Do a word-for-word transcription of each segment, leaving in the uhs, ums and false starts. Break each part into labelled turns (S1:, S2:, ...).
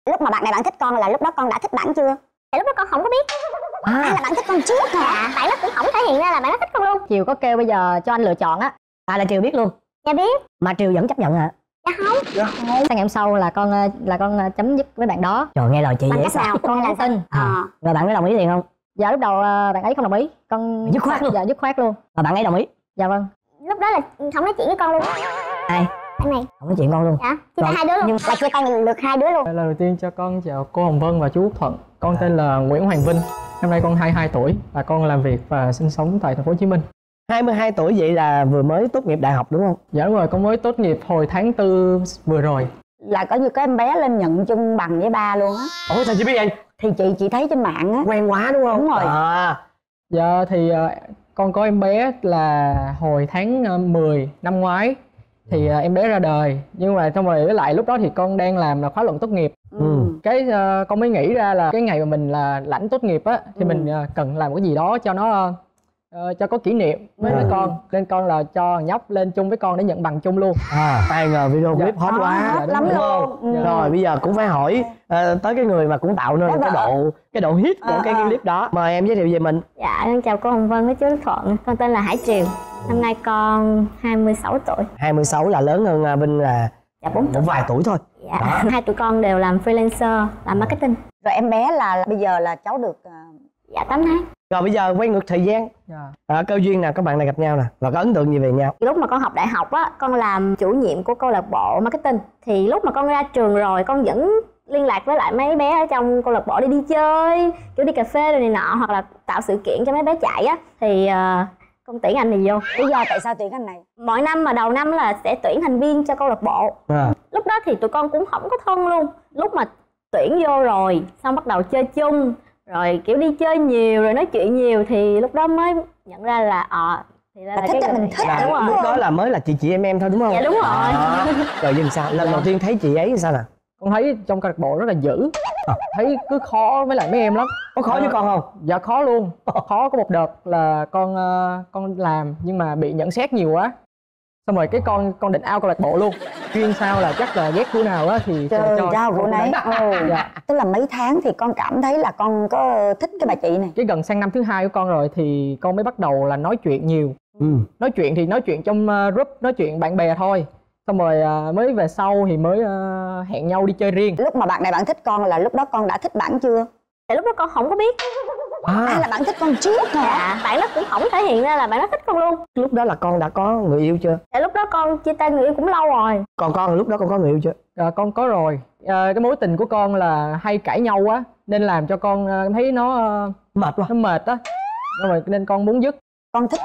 S1: Lúc mà bạn này bạn thích con là lúc đó con đã thích bạn chưa?
S2: Tại lúc đó con không có biết.
S1: À, à là bạn thích con trước hả?
S2: Dạ, bạn nó cũng không thể hiện ra là bạn nó thích con luôn.
S3: Triều có kêu bây giờ cho anh lựa chọn á. À là Triều biết luôn.
S2: Dạ biết.
S3: Mà Triều vẫn chấp nhận hả?
S2: Dạ không.
S3: Dạ không. Sang ngày hôm sau là con là con chấm dứt với bạn đó. Trời, nghe lời chị
S1: bằng
S3: dễ
S1: cách nào?
S3: con nhắn tin.
S1: À.
S3: Rồi bạn ấy đồng ý liền không? Dạ lúc đầu bạn ấy không đồng ý. Con
S1: dứt khoát luôn.
S3: Dạ dứt khoát luôn. Mà bạn ấy đồng ý. Dạ vâng.
S2: Lúc đó là không nói chuyện với con luôn.
S3: Ai?
S2: Anh này.
S3: Không nói chuyện con luôn.
S2: Dạ, chia tay hai đứa luôn.
S1: Nhưng là chia tay được hai đứa luôn.
S4: Lời đầu tiên cho con chào cô Hồng Vân và chú Út Thuận. Con tên là Nguyễn Hoàng Vinh. Năm nay con hai mươi hai tuổi và con làm việc và sinh sống tại thành phố Hồ Chí Minh.
S5: hai mươi hai tuổi vậy là vừa mới tốt nghiệp đại học đúng không?
S4: Dạ đúng rồi, con mới tốt nghiệp hồi tháng tư vừa rồi.
S1: Là có như có em bé lên nhận chung bằng với ba luôn á.
S5: Ủa sao chị biết vậy?
S1: Thì chị chị thấy trên mạng á.
S5: Quen quá đúng không?
S1: Đúng rồi.
S5: À.
S4: Dạ thì uh, con có em bé là hồi tháng uh, mười năm ngoái. Thì uh, em bé ra đời. Nhưng mà xong rồi với lại lúc đó thì con đang làm là khóa luận tốt nghiệp.
S5: Ừ.
S4: Cái uh, con mới nghĩ ra là cái ngày mà mình là lãnh tốt nghiệp á thì
S1: ừ.
S4: mình uh, cần làm cái gì đó cho nó uh, uh, cho có kỷ niệm với, với con. Nên con là cho nhóc lên chung với con để nhận bằng chung luôn.
S5: À, ai ngờ video clip
S4: Dạ.
S5: hot quá.
S1: À, hot lắm
S5: đúng
S1: luôn.
S5: không?
S1: Ừ.
S5: Rồi bây giờ cũng phải hỏi uh, tới cái người mà cũng tạo nên
S1: Đó
S5: cái
S1: vợ.
S5: độ cái độ hit của
S1: À,
S5: cái, cái
S1: à.
S5: clip đó. Mời em giới thiệu về mình.
S2: Dạ, con chào cô Hồng Vân với chú Thuận. Con tên là Hải Triều. Năm nay con hai mươi sáu tuổi.
S5: hai mươi sáu là lớn hơn Vinh là
S2: Dạ bốn tuổi.
S5: một vài tuổi thôi.
S2: Dạ, hai tụi con đều làm freelancer, làm marketing.
S1: Rồi em bé là, là bây giờ là cháu được uh...
S2: Dạ tám tháng.
S5: Rồi bây giờ quay ngược thời gian.
S4: Dạ.
S5: À, cơ duyên nào các bạn này gặp nhau nè và có ấn tượng gì về nhau?
S2: Lúc mà con học đại học á, con làm chủ nhiệm của câu lạc bộ marketing. Thì lúc mà con ra trường rồi, con vẫn liên lạc với lại mấy bé ở trong câu lạc bộ để đi chơi, kiểu đi cà phê rồi này nọ, hoặc là tạo sự kiện cho mấy bé chạy á. Thì uh, con tuyển anh này vô.
S1: Lý do tại sao tuyển anh này?
S2: Mỗi năm mà đầu năm là sẽ tuyển thành viên cho câu lạc bộ.
S5: À.
S2: Lúc đó thì tụi con cũng không có thân luôn. Lúc mà tuyển vô rồi, xong bắt đầu chơi chung, rồi kiểu đi chơi nhiều, rồi nói chuyện nhiều, thì lúc đó mới nhận ra là ờ à, thì ra
S1: là,
S2: là
S1: thích
S2: cái
S1: mình thích.
S5: Là
S2: đúng rồi.
S5: lúc đó là mới là chị chị em em thôi đúng không?
S2: Dạ đúng rồi.
S5: À. Rồi dừng sao? Lần đầu tiên thấy chị ấy sao nè?
S4: Con thấy trong câu lạc bộ rất là dữ. À. Thấy cứ khó với lại mấy em lắm.
S5: Có khó
S4: à,
S5: với con không?
S4: Dạ khó luôn. Khó có một đợt là con uh, con làm nhưng mà bị nhận xét nhiều quá. Xong rồi cái con con định out câu lạc bộ luôn. Chuyên sao là chắc là ghét cô nào á thì
S1: trời
S4: cho
S1: cho cô nấy. Ừ.
S4: Dạ.
S1: Tức là mấy tháng thì con cảm thấy là con có thích cái bà chị này.
S4: Cái gần sang năm thứ hai của con rồi thì con mới bắt đầu là nói chuyện nhiều.
S5: Ừ.
S4: Nói chuyện thì nói chuyện trong uh, group, nói chuyện bạn bè thôi. Xong rồi uh, mới về sau thì mới uh, hẹn nhau đi chơi riêng.
S1: Lúc mà bạn này bạn thích con là lúc đó con đã thích bạn chưa?
S2: Tại lúc đó con không có biết.
S5: À,
S1: à là bạn thích con trước hả?
S2: Dạ, bạn nó cũng không thể hiện ra là bạn nó thích con luôn.
S5: lúc đó là con đã có người yêu chưa?
S2: Tại lúc đó con chia tay người yêu cũng lâu rồi.
S5: Còn con lúc đó con có người yêu chưa?
S4: À, con có rồi. À, cái mối tình của con là hay cãi nhau quá nên làm cho con uh, thấy nó uh,
S5: Mệt quá.
S4: nó mệt á. Rồi nên con muốn dứt.
S1: Con thích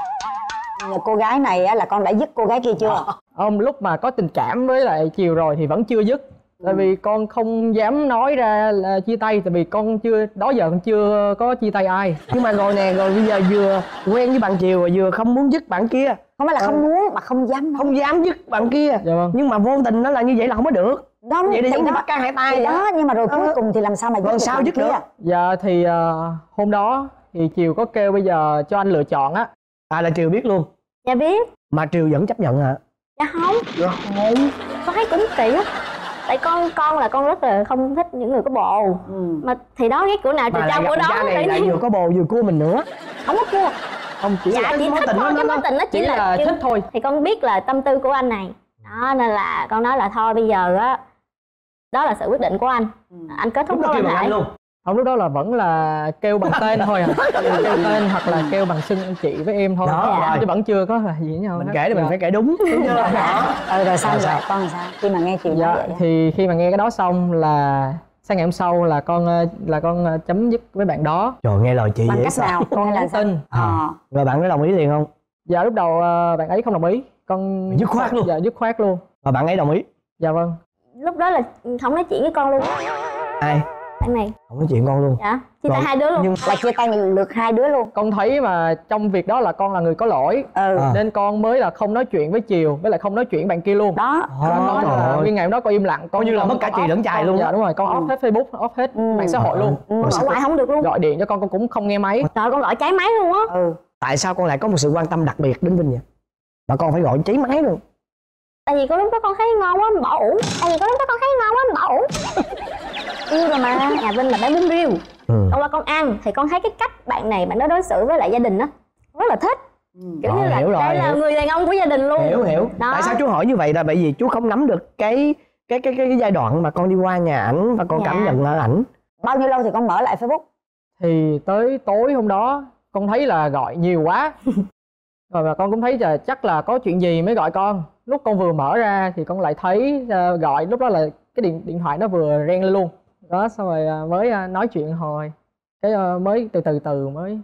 S1: cô gái này á, là con đã dứt cô gái kia chưa?
S4: Ông lúc mà có tình cảm với lại Chiều rồi thì vẫn chưa dứt. Tại vì con không dám nói ra là chia tay. Tại vì con chưa, đó giờ con chưa có chia tay ai.
S5: Nhưng mà rồi nè, rồi bây giờ vừa quen với bạn Chiều rồi vừa không muốn dứt bạn kia.
S1: Không phải là không muốn mà không dám nói.
S5: Không dám dứt bạn kia.
S4: Dạ vâng.
S5: Nhưng mà vô tình nó là như vậy là không có được.
S1: Đó
S5: Vậy thì giống như
S1: đó.
S5: bắt can hai tay
S1: Thì
S5: vậy
S1: đó, nhưng mà rồi cuối
S5: Ờ.
S1: cùng thì làm sao mà dứt
S5: Còn
S1: được
S5: sao
S1: bạn
S5: dứt
S1: kia?
S5: được?
S4: Dạ thì uh, hôm đó thì Chiều có kêu bây giờ cho anh lựa chọn á.
S5: À là Triều biết luôn.
S2: Dạ biết.
S5: Mà Triều vẫn chấp nhận hả?
S2: Dạ không.
S5: Dạ không.
S2: Con thấy cũng kỳ lắm. Tại con con là con rất là không thích những người có bồ.
S1: Ừ.
S2: Mà thì đó, ghét của nào thì
S5: Mà lại
S2: trao
S5: gặp
S2: của
S5: con
S2: đó.
S5: trai này
S2: tự
S5: lại
S2: nhiên.
S5: vừa có bồ vừa cua mình nữa.
S2: Không có cua.
S4: Không chỉ
S2: Dạ
S4: là
S2: chỉ
S5: mối
S2: thích
S5: tình
S2: thôi,
S5: nó-
S2: cái
S5: nó-
S2: mối tình nó chỉ,
S4: chỉ
S2: là,
S4: là
S2: kêu-
S4: thích thôi.
S2: Thì con biết là tâm tư của anh này. Đó nên là con nói là thôi bây giờ á, đó là sự quyết định của anh. Anh kết thúc
S5: Lúc đó
S2: mối
S5: kêu
S2: quan
S5: bằng
S2: hệ.
S5: anh luôn.
S4: Không, lúc đó là vẫn là kêu bằng tên thôi à. Kêu tên hoặc là kêu bằng xưng anh chị với em thôi.
S5: Đó,
S4: Dạ.
S5: rồi.
S4: Chứ vẫn chưa có là gì với nhau
S5: Mình
S4: hết.
S5: kể thì mình
S4: Dạ.
S5: phải kể đúng. Đúng chưa? Đó.
S1: Ừ, rồi sao
S5: Rồi
S1: vậy?
S5: sao?
S1: Con làm sao? Khi mà nghe Chiều nói
S4: Dạ
S1: vậy á.
S4: thì khi mà nghe cái đó xong là sang ngày hôm sau là con ờ, là con ờ, chấm dứt với bạn đó.
S5: Trời, nghe lời chị
S1: Bằng
S5: dễ
S1: cách
S5: sợ.
S1: nào?
S4: Con
S1: Hay là
S4: nhắn
S1: sao?
S4: tin.
S1: Ờ.
S5: Rồi bạn có đồng ý liền không?
S4: Dạ lúc đầu ờ, bạn ấy không đồng ý. Con
S5: Dứt khoát luôn.
S4: Dạ dứt khoát luôn.
S5: Và bạn ấy đồng ý.
S4: Dạ vâng.
S2: Lúc đó là không nói chuyện với con luôn.
S5: Ai?
S2: Bạn này.
S5: Không nói chuyện con luôn.
S2: Dạ, chia tay
S5: Rồi,
S2: hai đứa luôn.
S5: nhưng
S1: Là chia tay được hai đứa luôn.
S4: Con thấy mà trong việc đó là con là người có lỗi.
S1: Ừ.
S5: À.
S4: Nên con mới là không nói chuyện với Chiều với lại không nói chuyện bạn kia luôn.
S1: Đó.
S5: Ôi,
S4: Con
S5: trời
S4: là
S5: ơi.
S4: nguyên ngày hôm đó con im lặng.
S5: Coi như là
S4: con-
S5: mất cả
S4: con
S5: chị
S4: off-
S5: lẫn chài
S4: con-
S5: luôn á.
S4: Dạ đúng rồi, con
S1: Ừ.
S4: off hết Facebook, off hết
S1: Ừ.
S4: mạng xã hội luôn.
S1: Ừ.
S5: Rồi
S2: Ở
S5: sao?
S2: ngoài không được luôn.
S4: Gọi điện cho con con cũng không nghe máy.
S2: Trời, con gọi cháy máy luôn á.
S1: Ừ.
S5: Tại sao con lại có một sự quan tâm đặc biệt đến Vinh vậy? Mà con phải gọi cháy máy luôn.
S2: Tại vì có lúc đó con thấy ngon quá mình bỏ uổng. Tại vì có lúc đó con thấy ngon quá mình bỏ uổng. yêu rồi mà. Nhà Vinh là bán bún riêu.
S5: Ừ.
S2: Con qua con ăn thì con thấy cái cách bạn này bạn đó đối xử với lại gia đình á rất là thích. Kiểu
S5: Rồi,
S2: như là
S5: hiểu rồi,
S2: đây là
S5: hiểu.
S2: người đàn ông của gia đình luôn.
S5: Hiểu hiểu.
S2: Đó.
S5: Tại sao chú hỏi như vậy là bởi vì chú không nắm được cái cái cái cái, cái giai đoạn mà con đi qua nhà ảnh và con
S2: Dạ.
S5: cảm nhận ở ảnh.
S1: Bao nhiêu lâu thì con mở lại Facebook?
S4: Thì tới tối hôm đó con thấy là gọi nhiều quá. Rồi mà con cũng thấy là chắc là có chuyện gì mới gọi con. Lúc con vừa mở ra thì con lại thấy uh, gọi, lúc đó là cái điện điện thoại nó vừa reng lên luôn. Đó, xong rồi uh, mới uh, nói chuyện hồi cái uh, mới từ từ từ mới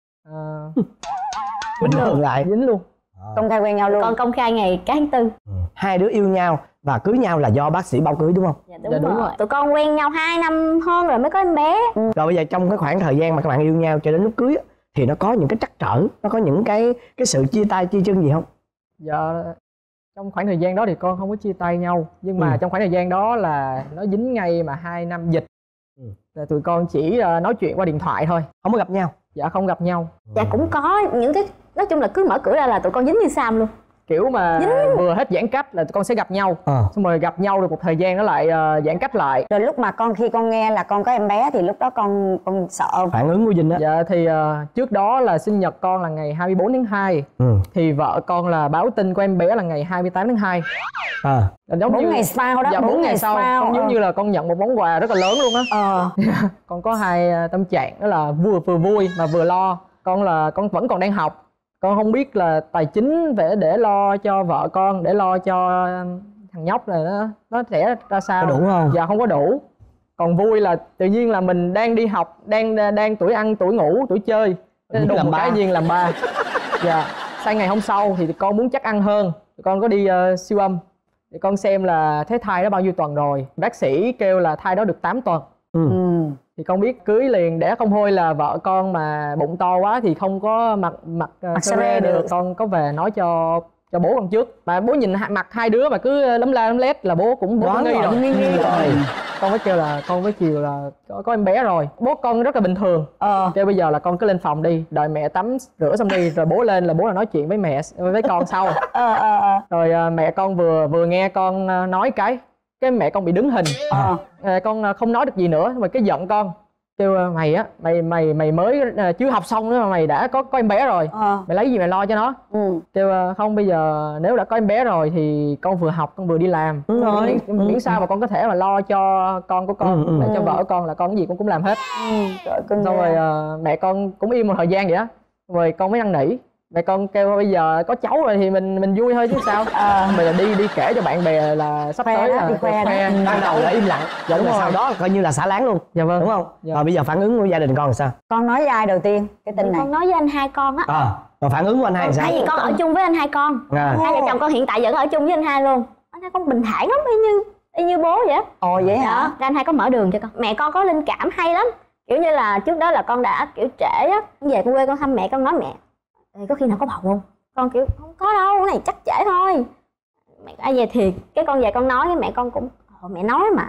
S4: uh,
S5: Bình thường lại.
S4: dính luôn.
S1: Công khai quen nhau luôn.
S2: Con công khai ngày cái tháng tư.
S5: Ừ. Hai đứa yêu nhau và cưới nhau là do bác sĩ bao cưới đúng không?
S2: Dạ đúng,
S4: Dạ, đúng
S2: rồi.
S4: rồi.
S2: Tụi con quen nhau hai năm hơn rồi mới có em bé.
S5: Rồi bây giờ trong cái khoảng thời gian mà các bạn yêu nhau cho đến lúc cưới á, thì nó có những cái trắc trở, nó có những cái cái sự chia tay chia chân gì không?
S4: Dạ, trong khoảng thời gian đó thì con không có chia tay nhau. Nhưng mà
S5: Ừ.
S4: trong khoảng thời gian đó là nó dính ngay mà hai năm dịch.
S5: Ừ.
S4: Là tụi con chỉ uh, nói chuyện qua điện thoại thôi.
S5: Không có gặp nhau.
S4: Dạ không gặp nhau.
S2: Dạ cũng có những cái, nói chung là cứ mở cửa ra là tụi con dính như Sam luôn.
S4: Kiểu mà vừa hết giãn cách là tụi con sẽ gặp nhau.
S5: Ờ.
S4: Xong rồi gặp nhau được một thời gian nó lại uh, giãn cách lại.
S1: Rồi lúc mà con khi con nghe là con có em bé thì lúc đó con con sợ không?
S5: Phản ứng của Vinh á.
S4: Dạ thì uh, trước đó là sinh nhật con là ngày hai mươi bốn tháng hai.
S5: Ừ.
S4: Thì vợ con là báo tin của em bé là ngày hai mươi tám tháng hai.
S5: À.
S4: Là giống
S1: Bốn
S4: như...
S1: ngày sau đó.
S4: Dạ
S1: bốn
S4: bốn ngày
S1: ngày
S4: sau,
S1: sau,
S4: con giống
S1: ờ.
S4: như là con nhận một món quà rất là lớn luôn á.
S1: Ờ.
S4: Con có hai uh, tâm trạng, đó là vừa vừa vui mà vừa lo. Con là con vẫn còn đang học. Con không biết là tài chính để để lo cho vợ con, để lo cho thằng nhóc này nó nó sẽ ra sao.
S5: Có đủ không?
S4: Dạ không có đủ. Còn vui là tự nhiên là mình đang đi học, đang đang tuổi ăn tuổi ngủ tuổi chơi,
S5: Nhiên
S4: đùng
S5: làm
S4: một
S5: ba.
S4: cái nhiên làm ba. Dạ, sang ngày hôm sau thì con muốn chắc ăn hơn, con có đi uh, siêu âm để con xem là thấy thai đó bao nhiêu tuần rồi. Bác sĩ kêu là thai đó được tám tuần.
S5: Ừ.
S1: Ừ.
S4: Thì con biết cưới liền đẻ không thôi, là vợ con mà bụng to quá thì không có mặc mặc
S1: Mặc
S4: sơ
S1: sơ-rê
S4: được.
S1: được.
S4: Con có về nói cho cho bố con trước, mà bố nhìn hai- mặt hai đứa mà cứ lấm la lấm lét là bố cũng bố
S5: Đoán
S4: cũng nghi
S5: rồi,
S4: rồi.
S5: nghi nghi rồi.
S4: Con mới kêu là con với chiều là có, có em bé rồi. Bố con rất là bình thường.
S1: Ờ.
S4: Kêu bây giờ là con cứ lên phòng đi, đợi mẹ tắm rửa xong đi, rồi bố lên là bố là nói chuyện với mẹ với con sau.
S1: Ờ ờ ờ.
S4: Rồi à, mẹ con vừa vừa nghe con à, nói cái cái mẹ con bị đứng hình.
S1: Ờ.
S4: À, con à, không nói được gì nữa, mà cái giận con kêu à, mày á mày mày mày mới à, chưa học xong nữa mà mày đã có có em bé rồi.
S1: Ờ.
S4: Mày lấy gì mày lo cho nó.
S1: Ừ.
S4: Kêu à, không, bây giờ nếu đã có em bé rồi thì con vừa học con vừa đi làm.
S5: Đúng rồi.
S4: Miễn, miễn sao mà con có thể mà lo cho con của con,
S5: Ừ, ừ.
S4: để cho vợ con là con cái gì con cũng làm hết.
S1: Ừ. Trời cưng
S4: Xong
S1: ghê.
S4: rồi à, mẹ con cũng im một thời gian vậy á, rồi con mới năn nỉ. Mẹ con kêu bây giờ có cháu rồi thì mình mình vui thôi chứ sao.
S1: Ờ.
S4: Bây giờ đi đi kể cho bạn bè là sắp
S1: Khoe
S4: tới
S1: đó,
S4: là
S1: đi khoe đó.
S5: Ban đầu là im lặng.
S4: Dạ đúng
S5: Rồi
S4: rồi.
S5: sau đó coi như là xả láng luôn.
S4: Dạ vâng.
S5: Đúng không?
S4: Dạ.
S5: Rồi bây giờ phản ứng của gia đình con là sao?
S1: Con nói với ai đầu tiên cái tin này?
S2: Con nói với anh hai con á.
S5: À, rồi phản ứng của anh hai là sao?
S2: Tại vì con ở chung với anh hai con.
S5: À.
S2: Hai vợ chồng con hiện tại vẫn ở chung với anh hai luôn. Anh hai con bình thản lắm, y như y như bố vậy á.
S1: Ồ vậy hả?
S2: Đó, anh hai có mở đường cho con. Mẹ con có linh cảm hay lắm. Kiểu như là trước đó là con đã kiểu trễ á, về con quê con thăm mẹ, con nói mẹ "Ê, có khi nào có bầu không?" Con kiểu không có đâu, cái này chắc trễ thôi. Mẹ ai về thiệt, cái con về con nói với mẹ con cũng "Ồ, mẹ nói mà."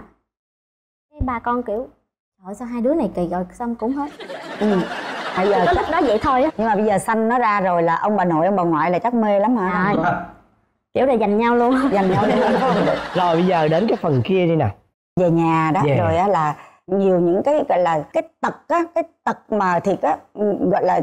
S2: Cái ba con kiểu trời ơi, sao hai đứa này kỳ rồi, xong cũng hết.
S1: Ừ. Bây giờ
S2: Có lúc đó vậy thôi á.
S1: nhưng mà bây giờ sanh nó ra rồi là ông bà nội ông bà ngoại là chắc mê lắm hả?
S2: Rồi. Kiểu là dành nhau luôn.
S1: Dành nhau đi luôn.
S5: Rồi bây giờ đến cái phần kia đi nè.
S1: Về nhà đó
S5: Về.
S1: rồi á là nhiều những cái gọi là cái tật á, cái tật mà thiệt á, gọi là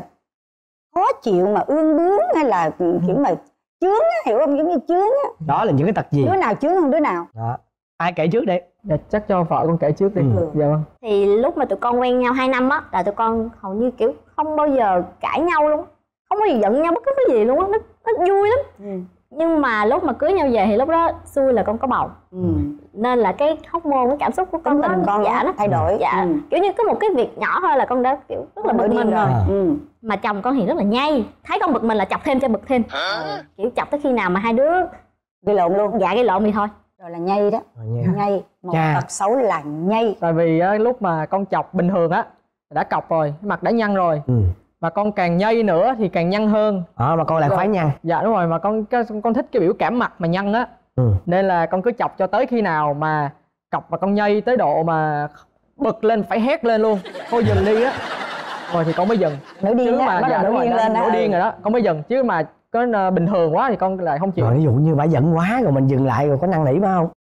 S1: khó chịu mà ương bướng hay là kiểu mà chướng á, hiểu không, giống như chướng á.
S5: Đó là những cái tật gì?
S1: Đứa nào chướng hơn đứa nào?
S5: Đó. Ai kể trước đi?
S4: Dạ, chắc cho vợ con kể trước đi.
S5: Ừ.
S4: Dạ vâng.
S2: Thì lúc mà tụi con quen nhau hai năm á là tụi con hầu như kiểu không bao giờ cãi nhau luôn, không bao giờ giận nhau bất cứ cái gì luôn á, nó, nó vui lắm.
S1: Ừ.
S2: Nhưng mà lúc mà cưới nhau về thì lúc đó xui là con có bầu,
S1: Ừ.
S2: nên là cái hormone, cái cảm xúc của con
S1: Tính tình
S2: nó
S1: con
S2: dạ
S1: nó
S2: nó
S1: thay đổi.
S2: dạ
S1: Ừ.
S2: kiểu như có một cái việc nhỏ thôi là con đã kiểu rất là bực mình rồi.
S5: À.
S1: Ừ.
S2: Mà chồng con thì rất là nhây, thấy con bực mình là chọc thêm cho bực thêm, kiểu chọc tới khi nào mà hai đứa
S1: Gây lộn luôn.
S2: dạ gây lộn thì thôi.
S1: Rồi là nhây đó.
S5: Rồi nha.
S1: Nhây. Một
S5: Chà.
S1: tật xấu là nhây.
S4: Tại vì á, lúc mà con chọc bình thường á đã cọc rồi, cái mặt đã nhăn rồi,
S5: Ừ.
S4: mà con càng nhây nữa thì càng nhăn hơn.
S5: Đó, mà con lại
S4: Rồi.
S5: khoái nhăn.
S4: Dạ đúng rồi, mà con cái- con thích cái biểu cảm mặt mà nhăn á,
S5: Ừ.
S4: nên là con cứ chọc cho tới khi nào mà cọc mà con nhây tới độ mà bực lên phải hét lên luôn, thôi dừng đi á, rồi thì con mới dừng.
S1: Nổi điên
S4: Chứ
S1: đó,
S4: mà
S1: bắt
S4: dạ
S1: đầu
S4: đúng
S1: nổi
S4: rồi,
S1: điên
S4: đó,
S1: lên đó.
S4: nổi điên
S1: Ừ.
S4: rồi đó con mới dừng, chứ mà có ờ, bình thường quá thì con lại không chịu.
S5: Rồi ví dụ như bà giận quá rồi mình dừng lại rồi có năn nỉ phải không?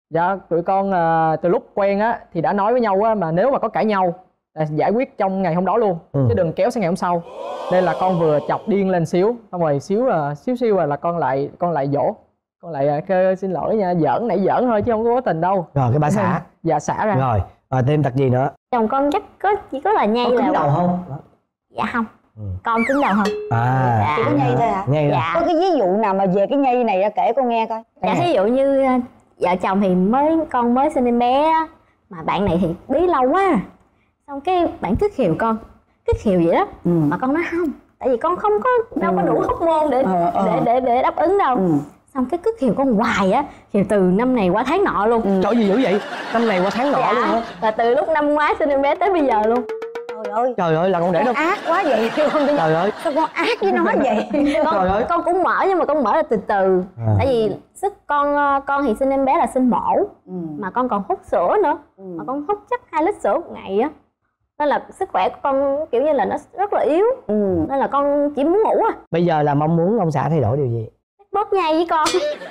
S4: Dạ tụi con à, từ lúc quen á thì đã nói với nhau á, mà nếu mà có cãi nhau là giải quyết trong ngày hôm đó luôn, ừ. chứ đừng kéo sang ngày hôm sau. Nên là con vừa chọc điên lên xíu, xong rồi xíu là xíu xíu là, là con lại con lại dỗ, con lại kêu xin lỗi nha, giỡn nãy giỡn thôi chứ không có cố tình đâu.
S5: Rồi cái bà xả.
S4: Dạ xả ra.
S5: Rồi rồi thêm tật gì nữa?
S2: Chồng con chắc có chỉ có là nhây
S5: Có
S2: là
S5: cứng đầu không?
S2: dạ không,
S5: Ừ.
S2: con cứng đầu hơn.
S5: À
S2: Dạ.
S1: Chỉ có nhây thôi hả?
S5: Nhây
S2: Dạ.
S1: Có cái ví dụ nào mà về cái nhây này ra kể con nghe coi.
S2: Dạ thí dụ như ờ, vợ chồng thì mới con mới sinh em bé á, mà bạn này thì bí lâu quá, xong cái bạn cứ khều con, cứ khều vậy đó,
S1: Ừ.
S2: mà con nói không, tại vì con không có đâu có đủ hormone để
S1: Ờ, ờ.
S2: để để để đáp ứng đâu.
S1: Ừ.
S2: Xong cái cứ khều con hoài á, khều từ năm này qua tháng nọ luôn.
S5: Trời gì dữ vậy? Năm này qua tháng nọ luôn hả?
S2: Dạ, và từ lúc năm ngoái sinh em bé tới bây giờ luôn.
S1: Trời ơi,
S5: Trời ơi là con để đâu.
S1: ác quá vậy.
S5: Trời ơi.
S1: Sao con ác với nó vậy?
S2: con,
S5: Trời ơi.
S2: con cũng mở nhưng mà con mở là từ từ.
S5: À.
S2: Tại vì sức con con thì sinh em bé là sinh mổ,
S1: Ừ.
S2: mà con còn hút sữa nữa,
S1: Ừ.
S2: mà con hút chắc hai lít sữa một ngày á, nên là sức khỏe của con kiểu như là nó rất là yếu,
S1: Ừ.
S2: nên là con chỉ muốn ngủ à.
S5: Bây giờ là mong muốn ông xã thay đổi điều gì?
S2: Bớt nhây với con.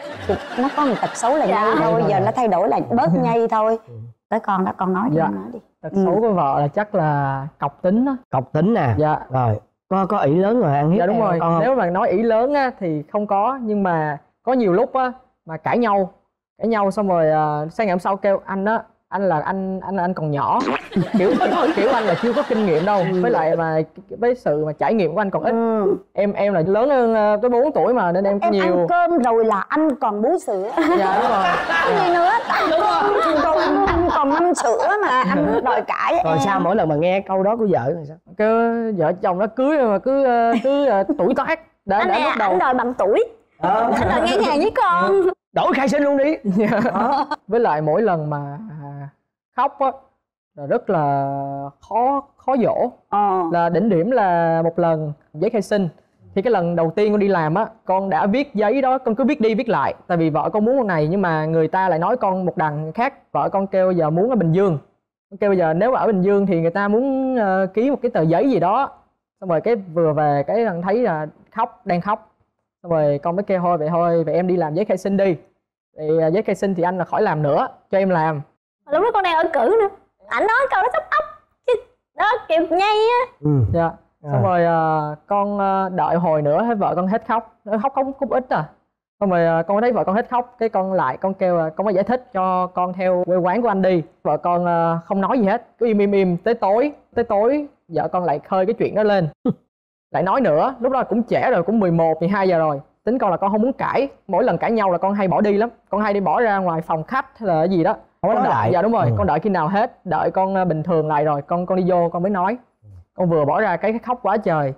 S1: Nó có một tật xấu là
S2: Dạ.
S1: nhây thôi, giờ nó thay đổi là bớt nhây thôi. Tới con đó, con nói đi,
S4: Dạ.
S1: con nói đi.
S4: Tật
S1: Ừ.
S4: xấu của vợ là chắc là cọc tính á.
S5: Cọc tính nè.
S4: Dạ.
S5: Rồi có có ỷ lớn rồi ăn hiếp
S4: Dạ đúng
S5: em
S4: rồi,
S5: con không?
S4: nếu mà nói ỷ lớn á thì không có, nhưng mà có nhiều lúc á mà cãi nhau cãi nhau xong rồi uh, sang ngày hôm sau kêu anh á, anh là anh anh là anh còn nhỏ, kiểu kiểu anh là chưa có kinh nghiệm đâu, với lại mà với sự mà trải nghiệm của anh còn ít.
S1: Ừ.
S4: em em là lớn hơn uh, tới bốn tuổi mà, nên em có
S1: Em
S4: nhiều.
S1: ăn cơm rồi là anh còn bú sữa.
S4: Dạ đúng rồi.
S1: Cái gì nữa? Đúng rồi. Rồi anh còn mâm sữa mà anh đòi cãi
S5: Rồi
S1: em.
S5: sao mỗi lần mà nghe câu đó của vợ thì sao?
S4: Cái vợ chồng nó cưới mà cứ uh, cứ uh, tuổi tác đã
S2: Anh
S4: đã
S2: này
S4: lúc đầu
S2: anh đòi bằng tuổi,
S5: Ờ.
S2: anh đòi ngang hàng với con.
S5: Đổi khai sinh luôn đi.
S4: với lại mỗi lần mà à, khóc á là rất là khó khó dỗ.
S1: Ờ.
S4: Là đỉnh điểm là một lần giấy khai sinh, thì cái lần đầu tiên con đi làm á, con đã viết giấy đó, con cứ viết đi viết lại, tại vì vợ con muốn con này nhưng mà người ta lại nói con một đằng khác. Vợ con kêu giờ muốn ở Bình Dương, con kêu bây giờ nếu ở Bình Dương thì người ta muốn uh, ký một cái tờ giấy gì đó. Xong rồi cái vừa về cái thằng thấy là khóc, đang khóc, xong rồi con mới kêu thôi vậy thôi vậy em đi làm giấy khai sinh đi, thì uh, giấy khai sinh thì anh là khỏi làm nữa, cho em làm.
S2: Lúc đó con đang ở cử nữa, ảnh nói câu đó sắp ấp chứ đó kiểu nhây á.
S5: Ừ.
S4: Dạ. Xong rồi uh, con uh, đợi hồi nữa thấy vợ con hết khóc, nó khóc khóc cũng ít à. Xong rồi uh, con thấy vợ con hết khóc, cái con lại con kêu uh, con mới giải thích cho con theo quê quán của anh đi. Vợ con uh, không nói gì hết, cứ im im im tới tối, tới tối vợ con lại khơi cái chuyện đó lên. Lại nói nữa, lúc đó cũng trễ rồi, cũng mười một, mười hai giờ rồi. Tính con là con không muốn cãi, mỗi lần cãi nhau là con hay bỏ đi lắm, con hay đi bỏ ra ngoài phòng khách hay là cái gì đó.
S5: Không có
S4: Con
S5: nói
S4: đợi,
S5: lại.
S4: dạ đúng rồi,
S5: Ừ.
S4: con đợi khi nào hết, đợi con uh, bình thường lại rồi con con đi vô con mới nói. Con vừa bỏ ra cái, cái khóc quá trời,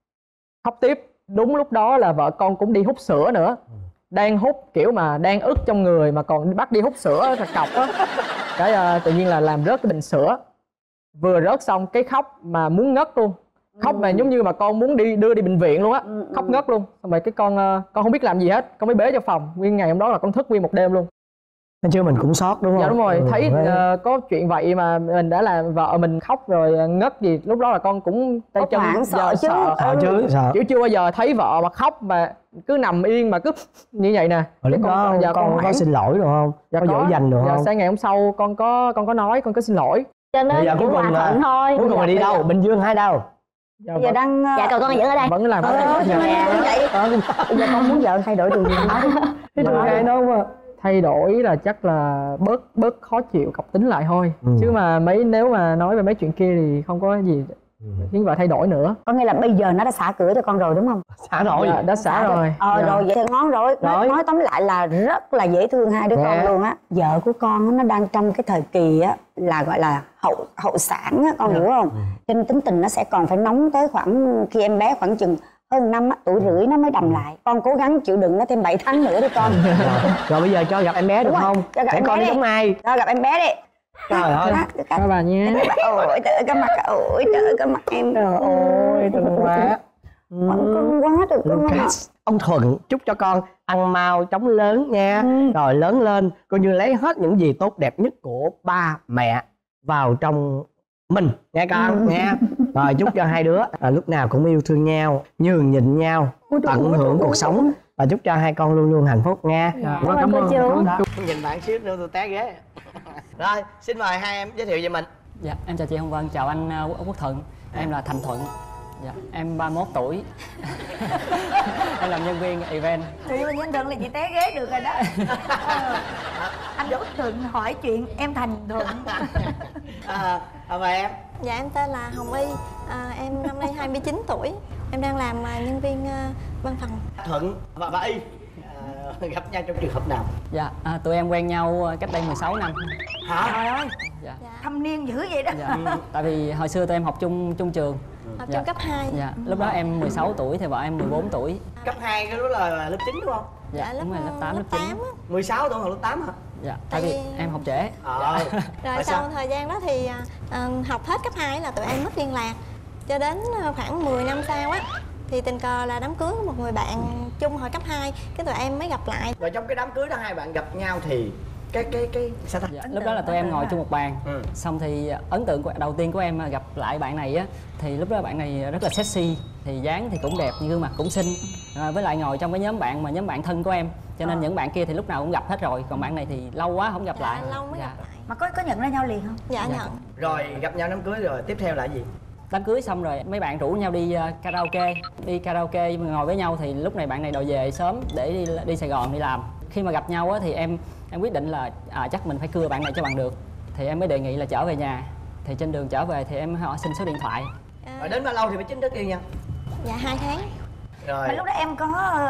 S4: khóc tiếp. Đúng lúc đó là vợ con cũng đi hút sữa nữa, đang hút kiểu mà đang ức trong người mà còn bắt đi hút sữa thật cọc á. Cái uh, tự nhiên là làm rớt cái bình sữa, vừa rớt xong cái khóc mà muốn ngất luôn, khóc mà giống như mà con muốn đi đưa đi bệnh viện luôn á, khóc ngất luôn. Xong rồi cái con uh, con không biết làm gì hết, con mới bế cho phòng. Nguyên ngày hôm đó là con thức nguyên một đêm luôn.
S5: Nên chứ mình cũng sót đúng không?
S4: Dạ đúng rồi,
S5: Ừ,
S4: thấy
S5: đấy.
S4: uh, có chuyện vậy mà mình đã làm vợ mình khóc rồi ngất gì, lúc đó là con cũng tay
S1: Có
S4: chân
S1: hoảng sợ chứ.
S4: sợ.
S5: Sợ chứ, sợ.
S4: Kiểu chưa bao giờ thấy vợ mà khóc mà cứ nằm yên mà cứ như vậy nè.
S5: Rồi lúc
S4: Cái
S5: đó
S4: dạ,
S5: con có
S4: hoảng.
S5: xin lỗi được không?
S4: Dạ,
S5: có dỗ dành được
S4: dạ,
S5: không?
S4: sáng ngày hôm sau con có con có nói, con có xin lỗi.
S2: Cho nên
S5: Bây giờ
S2: chỉ
S5: cuối
S2: hòa
S5: cùng là-
S2: thuận thôi.
S5: Cuối cùng là đi
S2: Bây giờ-
S5: đâu? Bình Dương hay đâu?
S4: Dạ,
S1: Bây giờ
S4: vẫn,
S1: đang
S2: Dạ còn con vẫn ở đây.
S4: vẫn làm ở đây.
S1: Ờ,
S4: Dạ.
S1: như vậy. Bây giờ con muốn vợ thay đổi điều gì nói đi.
S5: Cái đường này đâu mà.
S4: Thay đổi là chắc là bớt bớt khó chịu, cọc tính lại thôi.
S5: Ừ.
S4: Chứ mà mấy nếu mà nói về mấy chuyện kia thì không có gì khiến vợ thay đổi nữa.
S1: Có nghĩa là bây giờ nó đã xả cửa cho con rồi đúng không?
S5: Xả rồi.
S4: Dạ, đã xả rồi.
S1: Ờ
S4: Dạ.
S1: rồi vậy thì ngon rồi. Nói,
S5: Rồi.
S1: nói tóm lại là rất là dễ thương hai đứa
S5: Dạ.
S1: con luôn á. Vợ của con á, nó đang trong cái thời kỳ á là gọi là hậu hậu sản á, con hiểu không? Cho nên tính tình nó sẽ còn phải nóng tới khoảng khi em bé khoảng chừng hơn năm á, tuổi rưỡi nó mới đầm lại. Con cố gắng chịu đựng nó thêm bảy tháng nữa đi con.
S5: Rồi, rồi bây giờ cho gặp em bé được
S1: Đúng rồi,
S5: không?
S1: cho gặp
S5: Để
S1: em
S5: con
S1: bé
S5: đi
S1: đi.
S5: giống ai?
S1: Rồi gặp em bé đi.
S5: Trời ơi.
S4: Các bà nhé.
S1: Ôi trời ơi cái mặt, ôi trời ơi cái mặt em.
S5: Trời ơi, thương quá.
S1: Con cưng quá được con.
S5: Lucas, ông Thuận chúc cho con ăn mau chóng lớn nha. Rồi lớn lên coi như lấy hết những gì tốt đẹp nhất của ba mẹ vào trong mình nghe con nha. Rồi chúc cho hai đứa à, lúc nào cũng yêu thương nhau, nhường nhịn nhau, tận hưởng cuộc sống. và chúc cho hai con luôn luôn hạnh phúc nha.
S2: Dạ. Cảm ơn cô chú.
S5: Nhìn bạn xíu nữa tôi té ghế. Rồi xin mời hai em giới thiệu về mình.
S6: Dạ, em chào chị Hồng Vân, chào anh uh, Quốc Thuận. Em là Thành Thuận. Dạ, em ba mươi mốt tuổi. Em làm nhân viên event.
S1: Chị mà nhân Thuận là chị té ghế được rồi đó. Anh Quốc Thuận hỏi chuyện em Thành Thuận.
S5: À, à mời em.
S7: Dạ em tên là Hồng Y, à, em năm nay hai mươi chín tuổi. Em đang làm à, nhân viên à, văn phòng.
S5: Thuận và, và Y à, gặp nhau trong trường hợp nào?
S6: Dạ, à, tụi em quen nhau cách đây mười sáu năm.
S5: Hả?
S1: Trời ơi,
S6: Dạ.
S1: thâm niên dữ vậy đó.
S6: Dạ. Tại vì hồi xưa tụi em học chung chung trường.
S7: Học
S6: Dạ.
S7: chung cấp hai.
S6: Dạ, lúc đó em mười sáu tuổi thì vợ em mười bốn tuổi.
S5: Cấp hai cái đó là lớp chín đúng không?
S6: Dạ,
S7: Dạ, lớp,
S6: đúng rồi, lớp tám, lớp
S7: tám
S6: chín.
S7: á.
S5: mười sáu tuổi học lớp tám hả?
S6: Dạ, tại vì em học trễ.
S5: Ờ.
S7: Rồi
S5: Tại
S7: sau
S5: sao?
S7: thời gian đó thì à, à, học hết cấp hai là tụi em mất liên lạc. Cho đến à, khoảng mười năm sau á thì tình cờ là đám cưới của một người bạn chung hồi cấp hai, cái tụi em mới gặp lại.
S5: Rồi trong cái đám cưới đó hai bạn gặp nhau thì cái cái cái sao ta?
S6: Dạ, lúc đó là tụi em ngồi chung một bàn.
S5: Ừ.
S6: Xong thì ấn tượng của, đầu tiên của em gặp lại bạn này á, thì lúc đó bạn này rất là sexy, thì dáng thì cũng đẹp, gương mặt cũng xinh. À, với lại ngồi trong cái nhóm bạn mà nhóm bạn thân của em, cho nên
S1: Ờ.
S6: những bạn kia thì lúc nào cũng gặp hết rồi, còn bạn này thì lâu quá không gặp
S7: Dạ,
S6: lại.
S7: lâu mới
S6: Dạ.
S7: gặp lại.
S1: Mà có có nhận ra nhau liền không?
S7: Dạ,
S6: Dạ.
S7: nhận.
S5: Rồi gặp nhau đám cưới rồi tiếp theo là cái gì?
S6: Đám cưới xong rồi mấy bạn rủ nhau đi uh, karaoke, đi karaoke ngồi với nhau thì lúc này bạn này đòi về sớm để đi đi Sài Gòn đi làm. Khi mà gặp nhau á, thì em em quyết định là à, chắc mình phải cưa bạn này cho bằng được, thì em mới đề nghị là chở về nhà. Thì trên đường trở về thì em hỏi xin số điện thoại.
S7: À,
S5: Rồi đến bao lâu thì mới chính thức yêu nhau?
S7: dạ hai tháng.
S5: Rồi
S1: Mà lúc đó em có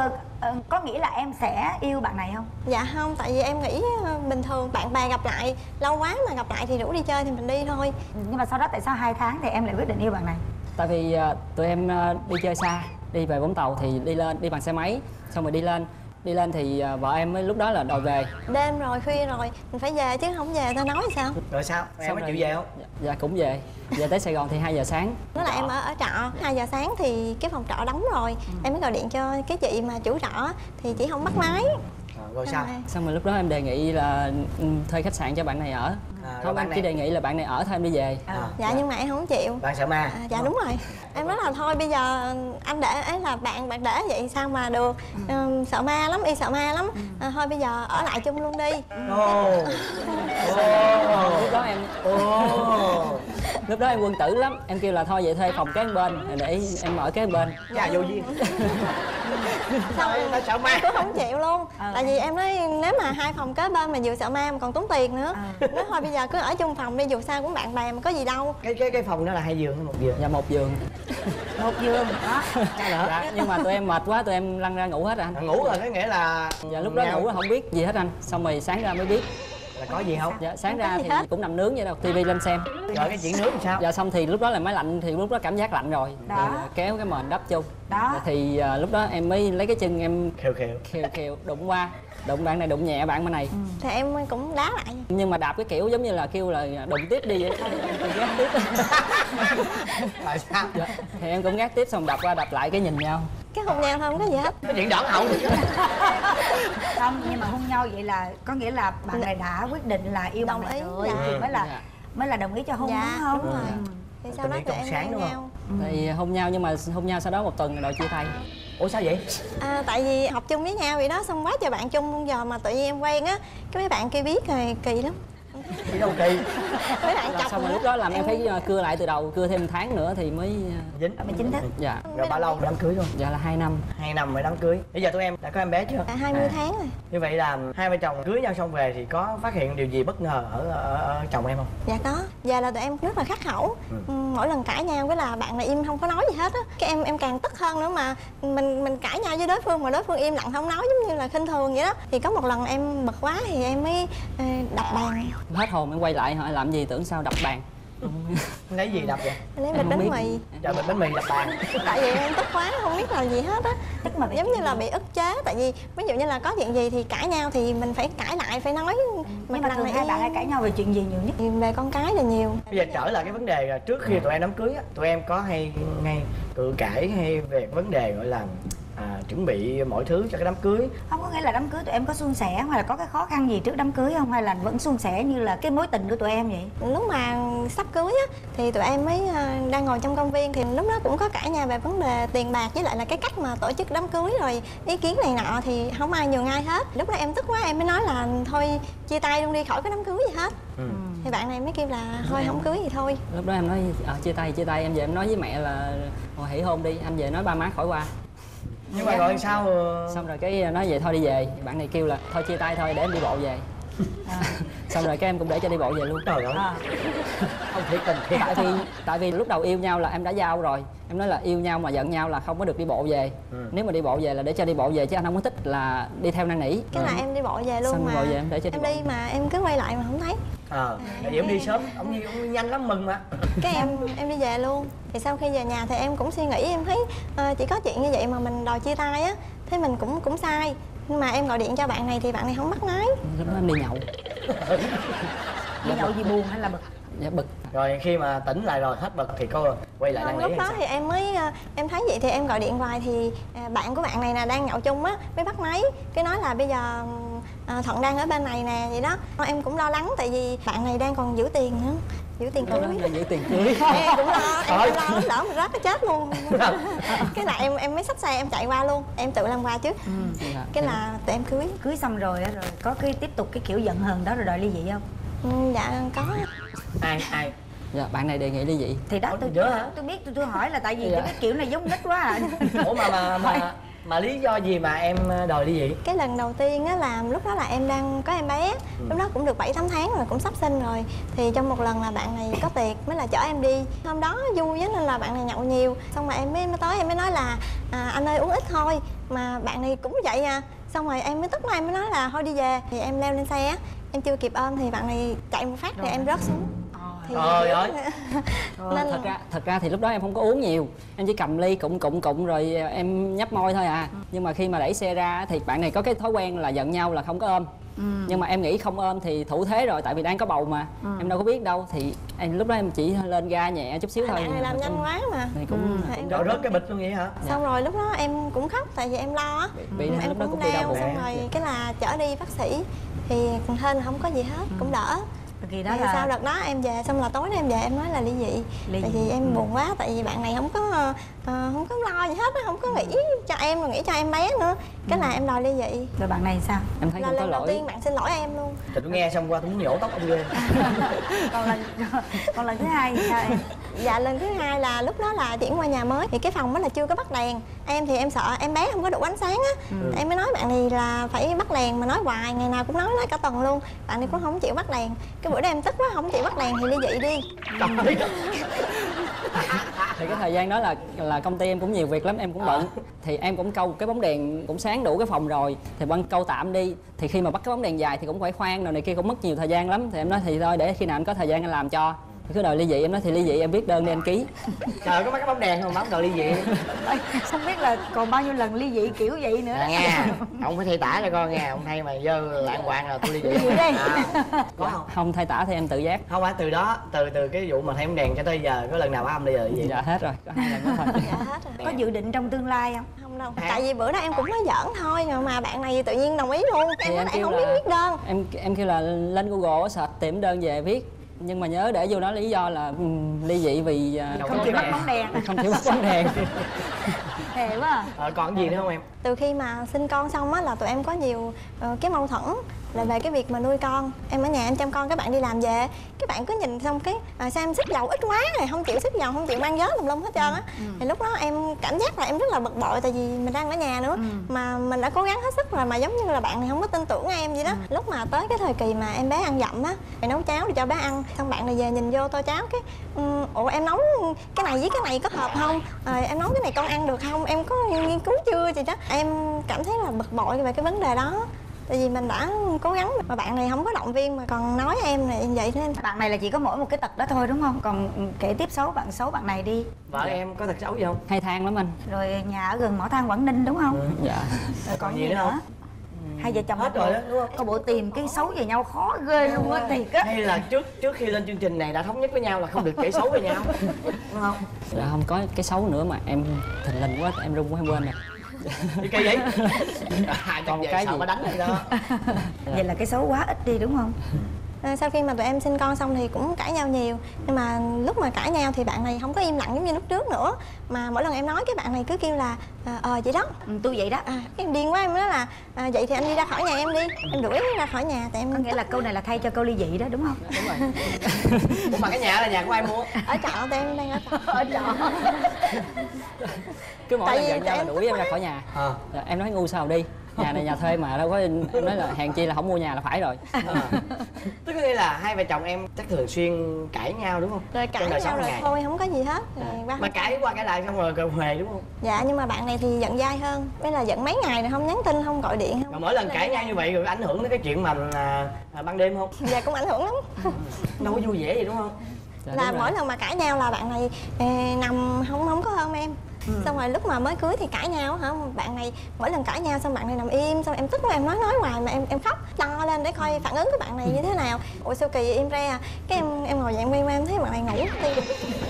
S1: ờ, có nghĩ là em sẽ yêu bạn này không?
S7: Dạ không, tại vì em nghĩ ờ, bình thường bạn bè gặp lại lâu quá mà gặp lại thì rủ đi chơi thì mình đi thôi.
S1: Nhưng mà sau đó tại sao hai tháng thì em lại quyết định yêu bạn này?
S6: Tại vì uh, tụi em uh, đi chơi xa, đi về Vũng Tàu thì đi lên đi bằng xe máy, xong rồi đi lên đi lên thì uh, vợ em mới lúc đó là đòi về.
S7: Đêm rồi, khuya rồi, mình phải về chứ không về tao nói sao.
S5: rồi sao? Em
S6: Xong
S5: có
S6: rồi-
S5: chịu về không?
S6: Dạ, dạ cũng về. Về tới Sài Gòn thì hai giờ sáng.
S7: Nó là em ở ở trọ, hai giờ sáng thì cái phòng trọ đóng rồi. Em mới gọi điện cho cái chị mà chủ trọ thì chị không bắt máy.
S5: À, rồi sao?
S7: Rồi.
S6: Xong rồi lúc đó em đề nghị là ừ, thuê khách sạn cho bạn này ở.
S5: À, rồi
S6: Không,
S5: bạn
S6: em
S5: này-
S6: chỉ đề nghị là bạn này ở thôi em đi về.
S5: À,
S7: Dạ nhưng mà em không chịu.
S5: bạn sợ ma?
S7: À, dạ đúng rồi. Em nói là thôi bây giờ anh để ấy là bạn bạn để vậy sao mà được. Ừm, sợ ma lắm, y sợ ma lắm. À, thôi bây giờ ở lại chung luôn đi.
S5: Ồ.
S6: Lúc đó em
S5: Ồ.
S6: lúc đó em quân tử lắm, em kêu là thôi vậy thuê phòng kế bên để em ở kế bên.
S5: Chà vô duyên. Sao em sợ ma?
S7: Tôi không chịu luôn. Tại vì em nói nếu mà hai phòng kế bên mà vừa sợ ma mà còn tốn tiền nữa. Nói thôi bây giờ cứ ở chung phòng đi, dù sao cũng bạn bè mà có gì đâu.
S5: Cái cái cái phòng đó là hai giường hay một giường?
S6: Dạ một giường.
S1: Một giường đó.
S5: Sao nữa?
S6: Dạ, nhưng mà tụi em mệt quá tụi em lăn ra ngủ hết rồi
S5: À,
S6: anh.
S5: ngủ rồi có nghĩa là
S6: Dạ lúc đó
S5: nhau
S6: ngủ không biết gì hết anh, xong rồi sáng ra mới biết.
S5: là có gì không?
S6: Dạ sáng
S7: Không có
S6: ra
S7: gì
S6: thì
S7: hết.
S6: cũng nằm nướng vậy đâu, tivi lên xem.
S5: Rồi cái chuyện nướng thì sao?
S6: Dạ xong thì lúc đó là máy lạnh thì lúc đó cảm giác lạnh rồi.
S1: Đó.
S6: Thì kéo cái mền đắp chung.
S1: Đó.
S6: Dạ, thì à, lúc đó em mới lấy cái chân em
S5: Khều khều.
S6: khều khều đụng qua, đụng bạn này đụng nhẹ bạn bên này.
S7: Thì em cũng đá lại.
S6: Nhưng mà đạp cái kiểu giống như là kêu là đụng tiếp đi vậy. Thì gác tiếp.
S5: Rồi sao?
S6: Dạ. Thì em cũng gác tiếp xong đạp qua đạp lại cái nhìn nhau.
S7: Cái hôn nhau thôi không có gì hết.
S5: Cái chuyện đỏ hậu.
S1: Không, nhưng mà hôn nhau vậy là có nghĩa là bạn này đã quyết định là yêu
S7: Đồng
S1: bạn này
S7: ý,
S1: rồi
S7: dạ.
S1: thì mới là
S6: Dạ.
S1: mới là đồng ý cho hôn
S7: Dạ
S1: đúng không?
S7: đúng rồi.
S1: Ừ.
S7: Thì sau đó
S5: Tình
S7: tụi
S5: trong
S7: em
S5: sáng
S7: quen
S5: đúng không?
S7: nhau.
S6: Thì hôn nhau nhưng mà hôn nhau sau đó một tuần rồi chia tay.
S5: Ủa sao vậy?
S7: À, tại vì học chung với nhau vậy đó, xong quá trời bạn chung giờ mà tự nhiên em quen á, cái mấy bạn kia biết rồi kỳ lắm.
S5: Đi đâu kỳ?
S7: Mấy bạn
S6: Là
S7: chọc
S6: xong rồi
S7: nữa.
S6: lúc đó làm em phải uh, cưa lại từ đầu, cưa thêm tháng nữa thì mới uh,
S5: Dính.
S1: Mới chính thức.
S6: dạ
S5: Rồi bao lâu đám cưới luôn?
S6: dạ là hai năm.
S5: Hai năm mới đám cưới. Bây giờ tụi em đã có em bé chưa?
S7: Dạ hai mươi tháng rồi.
S5: Như vậy là hai vợ chồng cưới nhau xong về thì có phát hiện điều gì bất ngờ ở, ở, ở chồng em không?
S7: Dạ có. Giờ là tụi em rất là khắc khẩu. Ừ. Mỗi lần cãi nhau cái là bạn này im không có nói gì hết á. Cái em em càng tức hơn nữa mà mình mình cãi nhau với đối phương mà đối phương im lặng không nói giống như là khinh thường vậy đó. Thì có một lần em bực quá thì em mới ờ, đập bàn.
S6: Hết hồn em quay lại hỏi làm gì tưởng sao đập bàn.
S5: Lấy gì đập vậy?
S7: Lấy
S6: Em
S7: bịch
S6: không
S7: bánh
S6: biết.
S7: mì.
S5: Cho mình bánh mì đập bàn.
S7: Tại vì em tức quá không biết làm gì hết á.
S1: Tức mà
S7: Giống như là bị ức chế. Tại vì ví dụ như là có chuyện gì thì cãi nhau thì mình phải cãi lại, phải nói.
S1: nhưng mà thường hai bạn hay cãi nhau về chuyện gì nhiều nhất?
S7: Thì về con cái là nhiều.
S5: Bây giờ trở lại cái vấn đề là trước khi tụi em đám cưới á, tụi em có hay hay cự cãi hay về vấn đề gọi là à, chuẩn bị mọi thứ cho cái đám cưới.
S1: Không có nghĩa là đám cưới tụi em có suôn sẻ hay là có cái khó khăn gì trước đám cưới không, hay là vẫn suôn sẻ như là cái mối tình của tụi em vậy?
S7: Lúc mà sắp cưới á thì tụi em mới đang ngồi trong công viên, thì lúc đó cũng có cãi nhau về vấn đề tiền bạc với lại là cái cách mà tổ chức đám cưới, rồi ý kiến này nọ thì không ai nhường ai hết. Lúc đó em tức quá, em mới nói là thôi chia tay luôn đi, khỏi cái đám cưới gì hết. ừ. Thì bạn này mới kêu là thôi không cưới gì thôi.
S6: Lúc đó em nói à, chia tay chia tay em về em nói với mẹ là hồi hỷ hôn đi, anh về nói ba má khỏi qua.
S5: Nhưng mà rồi sao?
S6: Xong rồi cái nói vậy thôi đi về, bạn này kêu là thôi chia tay thôi để em đi bộ về. À. Xong rồi cái em cũng để cho đi bộ về luôn.
S5: Trời ơi. À. Không thiệt tình thiệt.
S6: Tại vì tại vì lúc đầu yêu nhau là em đã giao rồi, em nói là yêu nhau mà giận nhau là không có được đi bộ về. ừ. Nếu mà đi bộ về là để cho đi bộ về, chứ anh không có thích là đi theo năn nỉ.
S7: Cái là em đi bộ về luôn.
S6: Xong
S7: mà
S6: bộ về em để cho
S7: em
S6: đi,
S7: đi mà em cứ quay lại mà không thấy.
S5: Ờ, à, vậy em đi sớm, ông đi, ông đi nhanh lắm, mừng mà.
S7: Cái em em đi về luôn. Thì sau khi về nhà thì em cũng suy nghĩ, em thấy uh, chỉ có chuyện như vậy mà mình đòi chia tay á, thế mình cũng cũng sai. Nhưng mà em gọi điện cho bạn này thì bạn này không bắt máy.
S6: Lúc đó em đi nhậu.
S1: Đi nhậu gì buồn hay là bực?
S6: Dạ bực.
S5: Rồi khi mà tỉnh lại rồi hết bực thì cô quay lại năn nỉ.
S7: Lúc đó thì em mới em thấy vậy thì em gọi điện hoài thì bạn của bạn này là đang nhậu chung á mới bắt máy, cái nói là bây giờ à, Thuận đang ở bên này nè vậy đó. Em cũng lo lắng tại vì bạn này đang còn giữ tiền nữa, giữ tiền cưới.
S6: Giữ tiền cưới.
S7: Em cũng lo, em cũng lo lắm, lỡ mà rớt cái chết luôn. Cái là em em mới xách xe em chạy qua luôn, em tự làm quà trước. ừ. Cái là tụi em cưới.
S1: Cưới xong rồi rồi có cái tiếp tục cái kiểu giận hờn đó rồi đòi ly dị không?
S7: Ừ, dạ có.
S5: Ai ai?
S6: Dạ bạn này đề nghị ly dị.
S1: Thì đó tôi
S5: hả?
S1: tôi biết tôi tôi hỏi là tại vì dạ. cái kiểu này giống nít quá à.
S5: Ủa mà mà mà mà lý do gì mà em đòi ly dị?
S7: Cái lần đầu tiên á là lúc đó là em đang có em bé, ừ. lúc đó cũng được bảy tám tháng rồi, cũng sắp sinh rồi. Thì trong một lần là bạn này có tiệc mới là chở em đi. Hôm đó vui á nên là bạn này nhậu nhiều. Xong rồi em mới, mới tới em mới nói là à, anh ơi uống ít thôi. Mà bạn này cũng vậy à. Xong rồi em mới tức mà em mới nói là thôi đi về. Thì em leo lên xe, em chưa kịp ôm thì bạn này chạy một phát thì em rớt xuống.
S5: Trời ơi.
S6: Nên thật ra thật ra thì lúc đó em không có uống nhiều, em chỉ cầm ly cụm cụm cụm rồi em nhấp môi thôi à. Nhưng mà khi mà đẩy xe ra thì bạn này có cái thói quen là giận nhau là không có ôm. ừ. Nhưng mà em nghĩ không ôm thì thủ thế rồi, tại vì đang có bầu mà. ừ. Em đâu có biết đâu, thì em lúc đó em chỉ lên ga nhẹ chút xíu thôi.
S7: Bạn này làm nhanh quá mà
S6: thì cũng,
S7: ừ.
S6: cũng
S5: rồi rớt cái bịch luôn vậy hả?
S7: Xong rồi lúc đó em cũng khóc tại vì em lo á.
S6: Bị
S7: em
S6: lúc đó
S7: cũng
S6: cũng bị đau
S7: đau.
S6: bụng.
S7: Xong rồi cái là chở đi bác sĩ thì hên là không có gì hết, cũng đỡ.
S1: Thì đó
S7: thì
S1: là
S7: sau đợt đó em về xong là tối đó em về em nói là ly dị.
S1: Ly
S7: tại
S1: dị.
S7: vì em buồn quá, tại vì bạn này không có uh, không có lo gì hết á, không có nghĩ cho em rồi nghĩ cho em bé nữa. Cái là em đòi ly dị.
S1: Rồi bạn này sao?
S6: Em thấy
S7: là
S6: không có
S7: lần đầu
S6: lỗi.
S7: tiên bạn xin lỗi em luôn.
S5: Trời, tôi nghe xong qua tôi muốn nhổ tóc ông ghê.
S1: còn lần còn lần thứ hai thì sao em?
S7: Dạ lần thứ hai là lúc đó là chuyển qua nhà mới thì cái phòng đó là chưa có bắt đèn. Em thì em sợ em bé không có đủ ánh sáng á. ừ. Em mới nói bạn này là phải bắt đèn, mà nói hoài, ngày nào cũng nói nói cả tuần luôn. Bạn này cũng không chịu bắt đèn. Cái bữa đó em tức quá không chịu bắt đèn thì ly dị đi.
S6: Thì cái thời gian đó là là công ty em cũng nhiều việc lắm, em cũng bận. Thì em cũng câu cái bóng đèn cũng sáng đủ cái phòng rồi, thì băng câu tạm đi. Thì khi mà bắt cái bóng đèn dài thì cũng phải khoan rồi này kia, cũng mất nhiều thời gian lắm. Thì em nói thì thôi để khi nào anh có thời gian anh làm cho. Thì cứ đòi ly dị, em nói thì ly dị em viết đơn đi anh ký.
S5: Trời ơi, có mấy cái bóng đèn không, bóng đòi ly dị.
S1: Không biết là còn bao nhiêu lần ly dị kiểu vậy nữa.
S5: À, nghe ông phải thay tả cho con nghe, ông thay mày dơ lạng quạng rồi tôi ly dị. À, có không?
S6: Không thay tả thì em tự giác.
S5: Không phải từ đó, từ từ cái vụ mà thay bóng đèn cho tới giờ có lần nào bác ông ly rồi vậy?
S6: Dạ hết rồi, có hai lần đó thôi.
S7: Dạ hết rồi.
S1: Có dự định trong tương lai không?
S7: Không đâu. Tại vì bữa đó em cũng nói giỡn thôi mà bạn này tự nhiên đồng ý luôn. Em nói là em không biết viết đơn.
S6: Em em kêu là lên Google search tìm đơn về viết. Nhưng mà nhớ để vô đó lý do là um, ly dị vì uh,
S1: không chịu bắt bóng đèn.
S6: Không chịu bắt bóng đèn.
S1: Hề quá à.
S5: Ờ, còn gì nữa không em?
S7: Từ khi mà sinh con xong á là tụi em có nhiều uh, cái mâu thuẫn là về cái việc mà nuôi con. Em ở nhà em chăm con, các bạn đi làm về, các bạn cứ nhìn xong cái à, sao em xức dầu ít quá rồi, không chịu xức dầu, không chịu mang vớ lum lum hết trơn á. ừ. Thì lúc đó em cảm giác là em rất là bực bội, tại vì mình đang ở nhà nữa. ừ. Mà mình đã cố gắng hết sức rồi mà giống như là bạn này không có tin tưởng em vậy đó. ừ. Lúc mà tới cái thời kỳ mà em bé ăn dặm á, thì nấu cháo để cho bé ăn, xong bạn này về nhìn vô tô cháo cái um, ủa em nấu cái này với cái này có hợp không, à, em nấu cái này con ăn được không, em có nghiên cứu chưa gì đó. Em cảm thấy là bực bội về cái vấn đề đó. Tại vì mình đã cố gắng mà bạn này không có động viên mà còn nói em này vậy nên.
S1: Bạn này là chỉ có mỗi một cái tật đó thôi đúng không? Còn kể tiếp xấu bạn xấu bạn này đi.
S5: Vợ dạ. Em có tật xấu gì không?
S6: Hay than lắm anh.
S1: Rồi nhà ở gần mỏ than Quảng Ninh đúng không?
S5: ừ.
S6: Dạ.
S1: Rồi còn gì nữa không? Hai vợ chồng
S5: hết rồi đó đúng không?
S1: Có bộ tìm cái xấu về nhau khó ghê luôn á thiệt á.
S5: Hay là trước trước khi lên chương trình này đã thống nhất với nhau là không được kể xấu về nhau đúng không?
S6: Dạ không có cái xấu nữa mà em thình lình quá em run quá em quên rồi.
S5: Đi cây vậy? À,
S6: Còn một
S5: vậy
S6: cái
S5: sợ
S6: gì?
S5: mà đánh này đó.
S1: Vậy là cái số quá ít đi đúng không?
S7: À, sau khi mà tụi em sinh con xong thì cũng cãi nhau nhiều, nhưng mà lúc mà cãi nhau thì bạn này không có im lặng giống như lúc trước nữa, mà mỗi lần em nói cái bạn này cứ kêu là ờ à, vậy đó,
S1: Ừ, tôi vậy đó.
S7: à, cái em điên quá, em nói là à, vậy thì anh đi ra khỏi nhà em đi, em đuổi ra khỏi nhà tại em
S1: Có nghĩa là câu này là thay cho câu ly dị đó đúng không?
S6: Đúng rồi.
S5: Ủa mà cái nhà là nhà của ai mua?
S7: ở trọ, tụi em đang ở trọ. Ở trọ.
S6: Cứ mỗi
S7: Tại
S6: lần
S7: vì-
S6: giận
S7: tại
S6: nhau là
S7: em
S6: đuổi
S7: tức
S6: em ra
S7: quá.
S6: khỏi nhà.
S5: Ờ.
S6: Rồi em nói ngu sao đi, nhà này nhà thuê mà đâu có, em nói là hèn chi là không mua nhà là phải rồi.
S5: À. Tức nghĩa là hai vợ chồng em chắc thường xuyên cãi nhau đúng không?
S7: Rồi cãi
S5: Trong đời
S7: nhau
S5: sống
S7: rồi
S5: hàng ngày.
S7: thôi không có gì hết rồi ba
S5: Mà cãi qua cãi lại xong rồi cờ huề đúng không?
S7: dạ, nhưng mà bạn này thì giận dai hơn, với là giận mấy ngày rồi không nhắn tin không gọi điện không.
S5: Mà mỗi lần cãi nhau như vậy rồi ảnh hưởng đến cái chuyện mà à, à, ban đêm không?
S7: Dạ cũng ảnh hưởng lắm.
S5: Đâu có vui vẻ gì đúng không?
S6: Dạ,
S7: Là
S6: đúng rồi.
S7: mỗi lần mà cãi nhau là bạn này eh, nằm không không có hơn em. Ừ. Xong rồi lúc mà mới cưới thì cãi nhau hả, bạn này mỗi lần cãi nhau xong bạn này nằm im, xong em tức quá em nói nói hoài mà em em khóc to lên để coi phản ứng của bạn này như thế nào. Ủa sao kỳ im re à, cái em em ngồi dậy em quay qua em thấy bạn này ngủ thì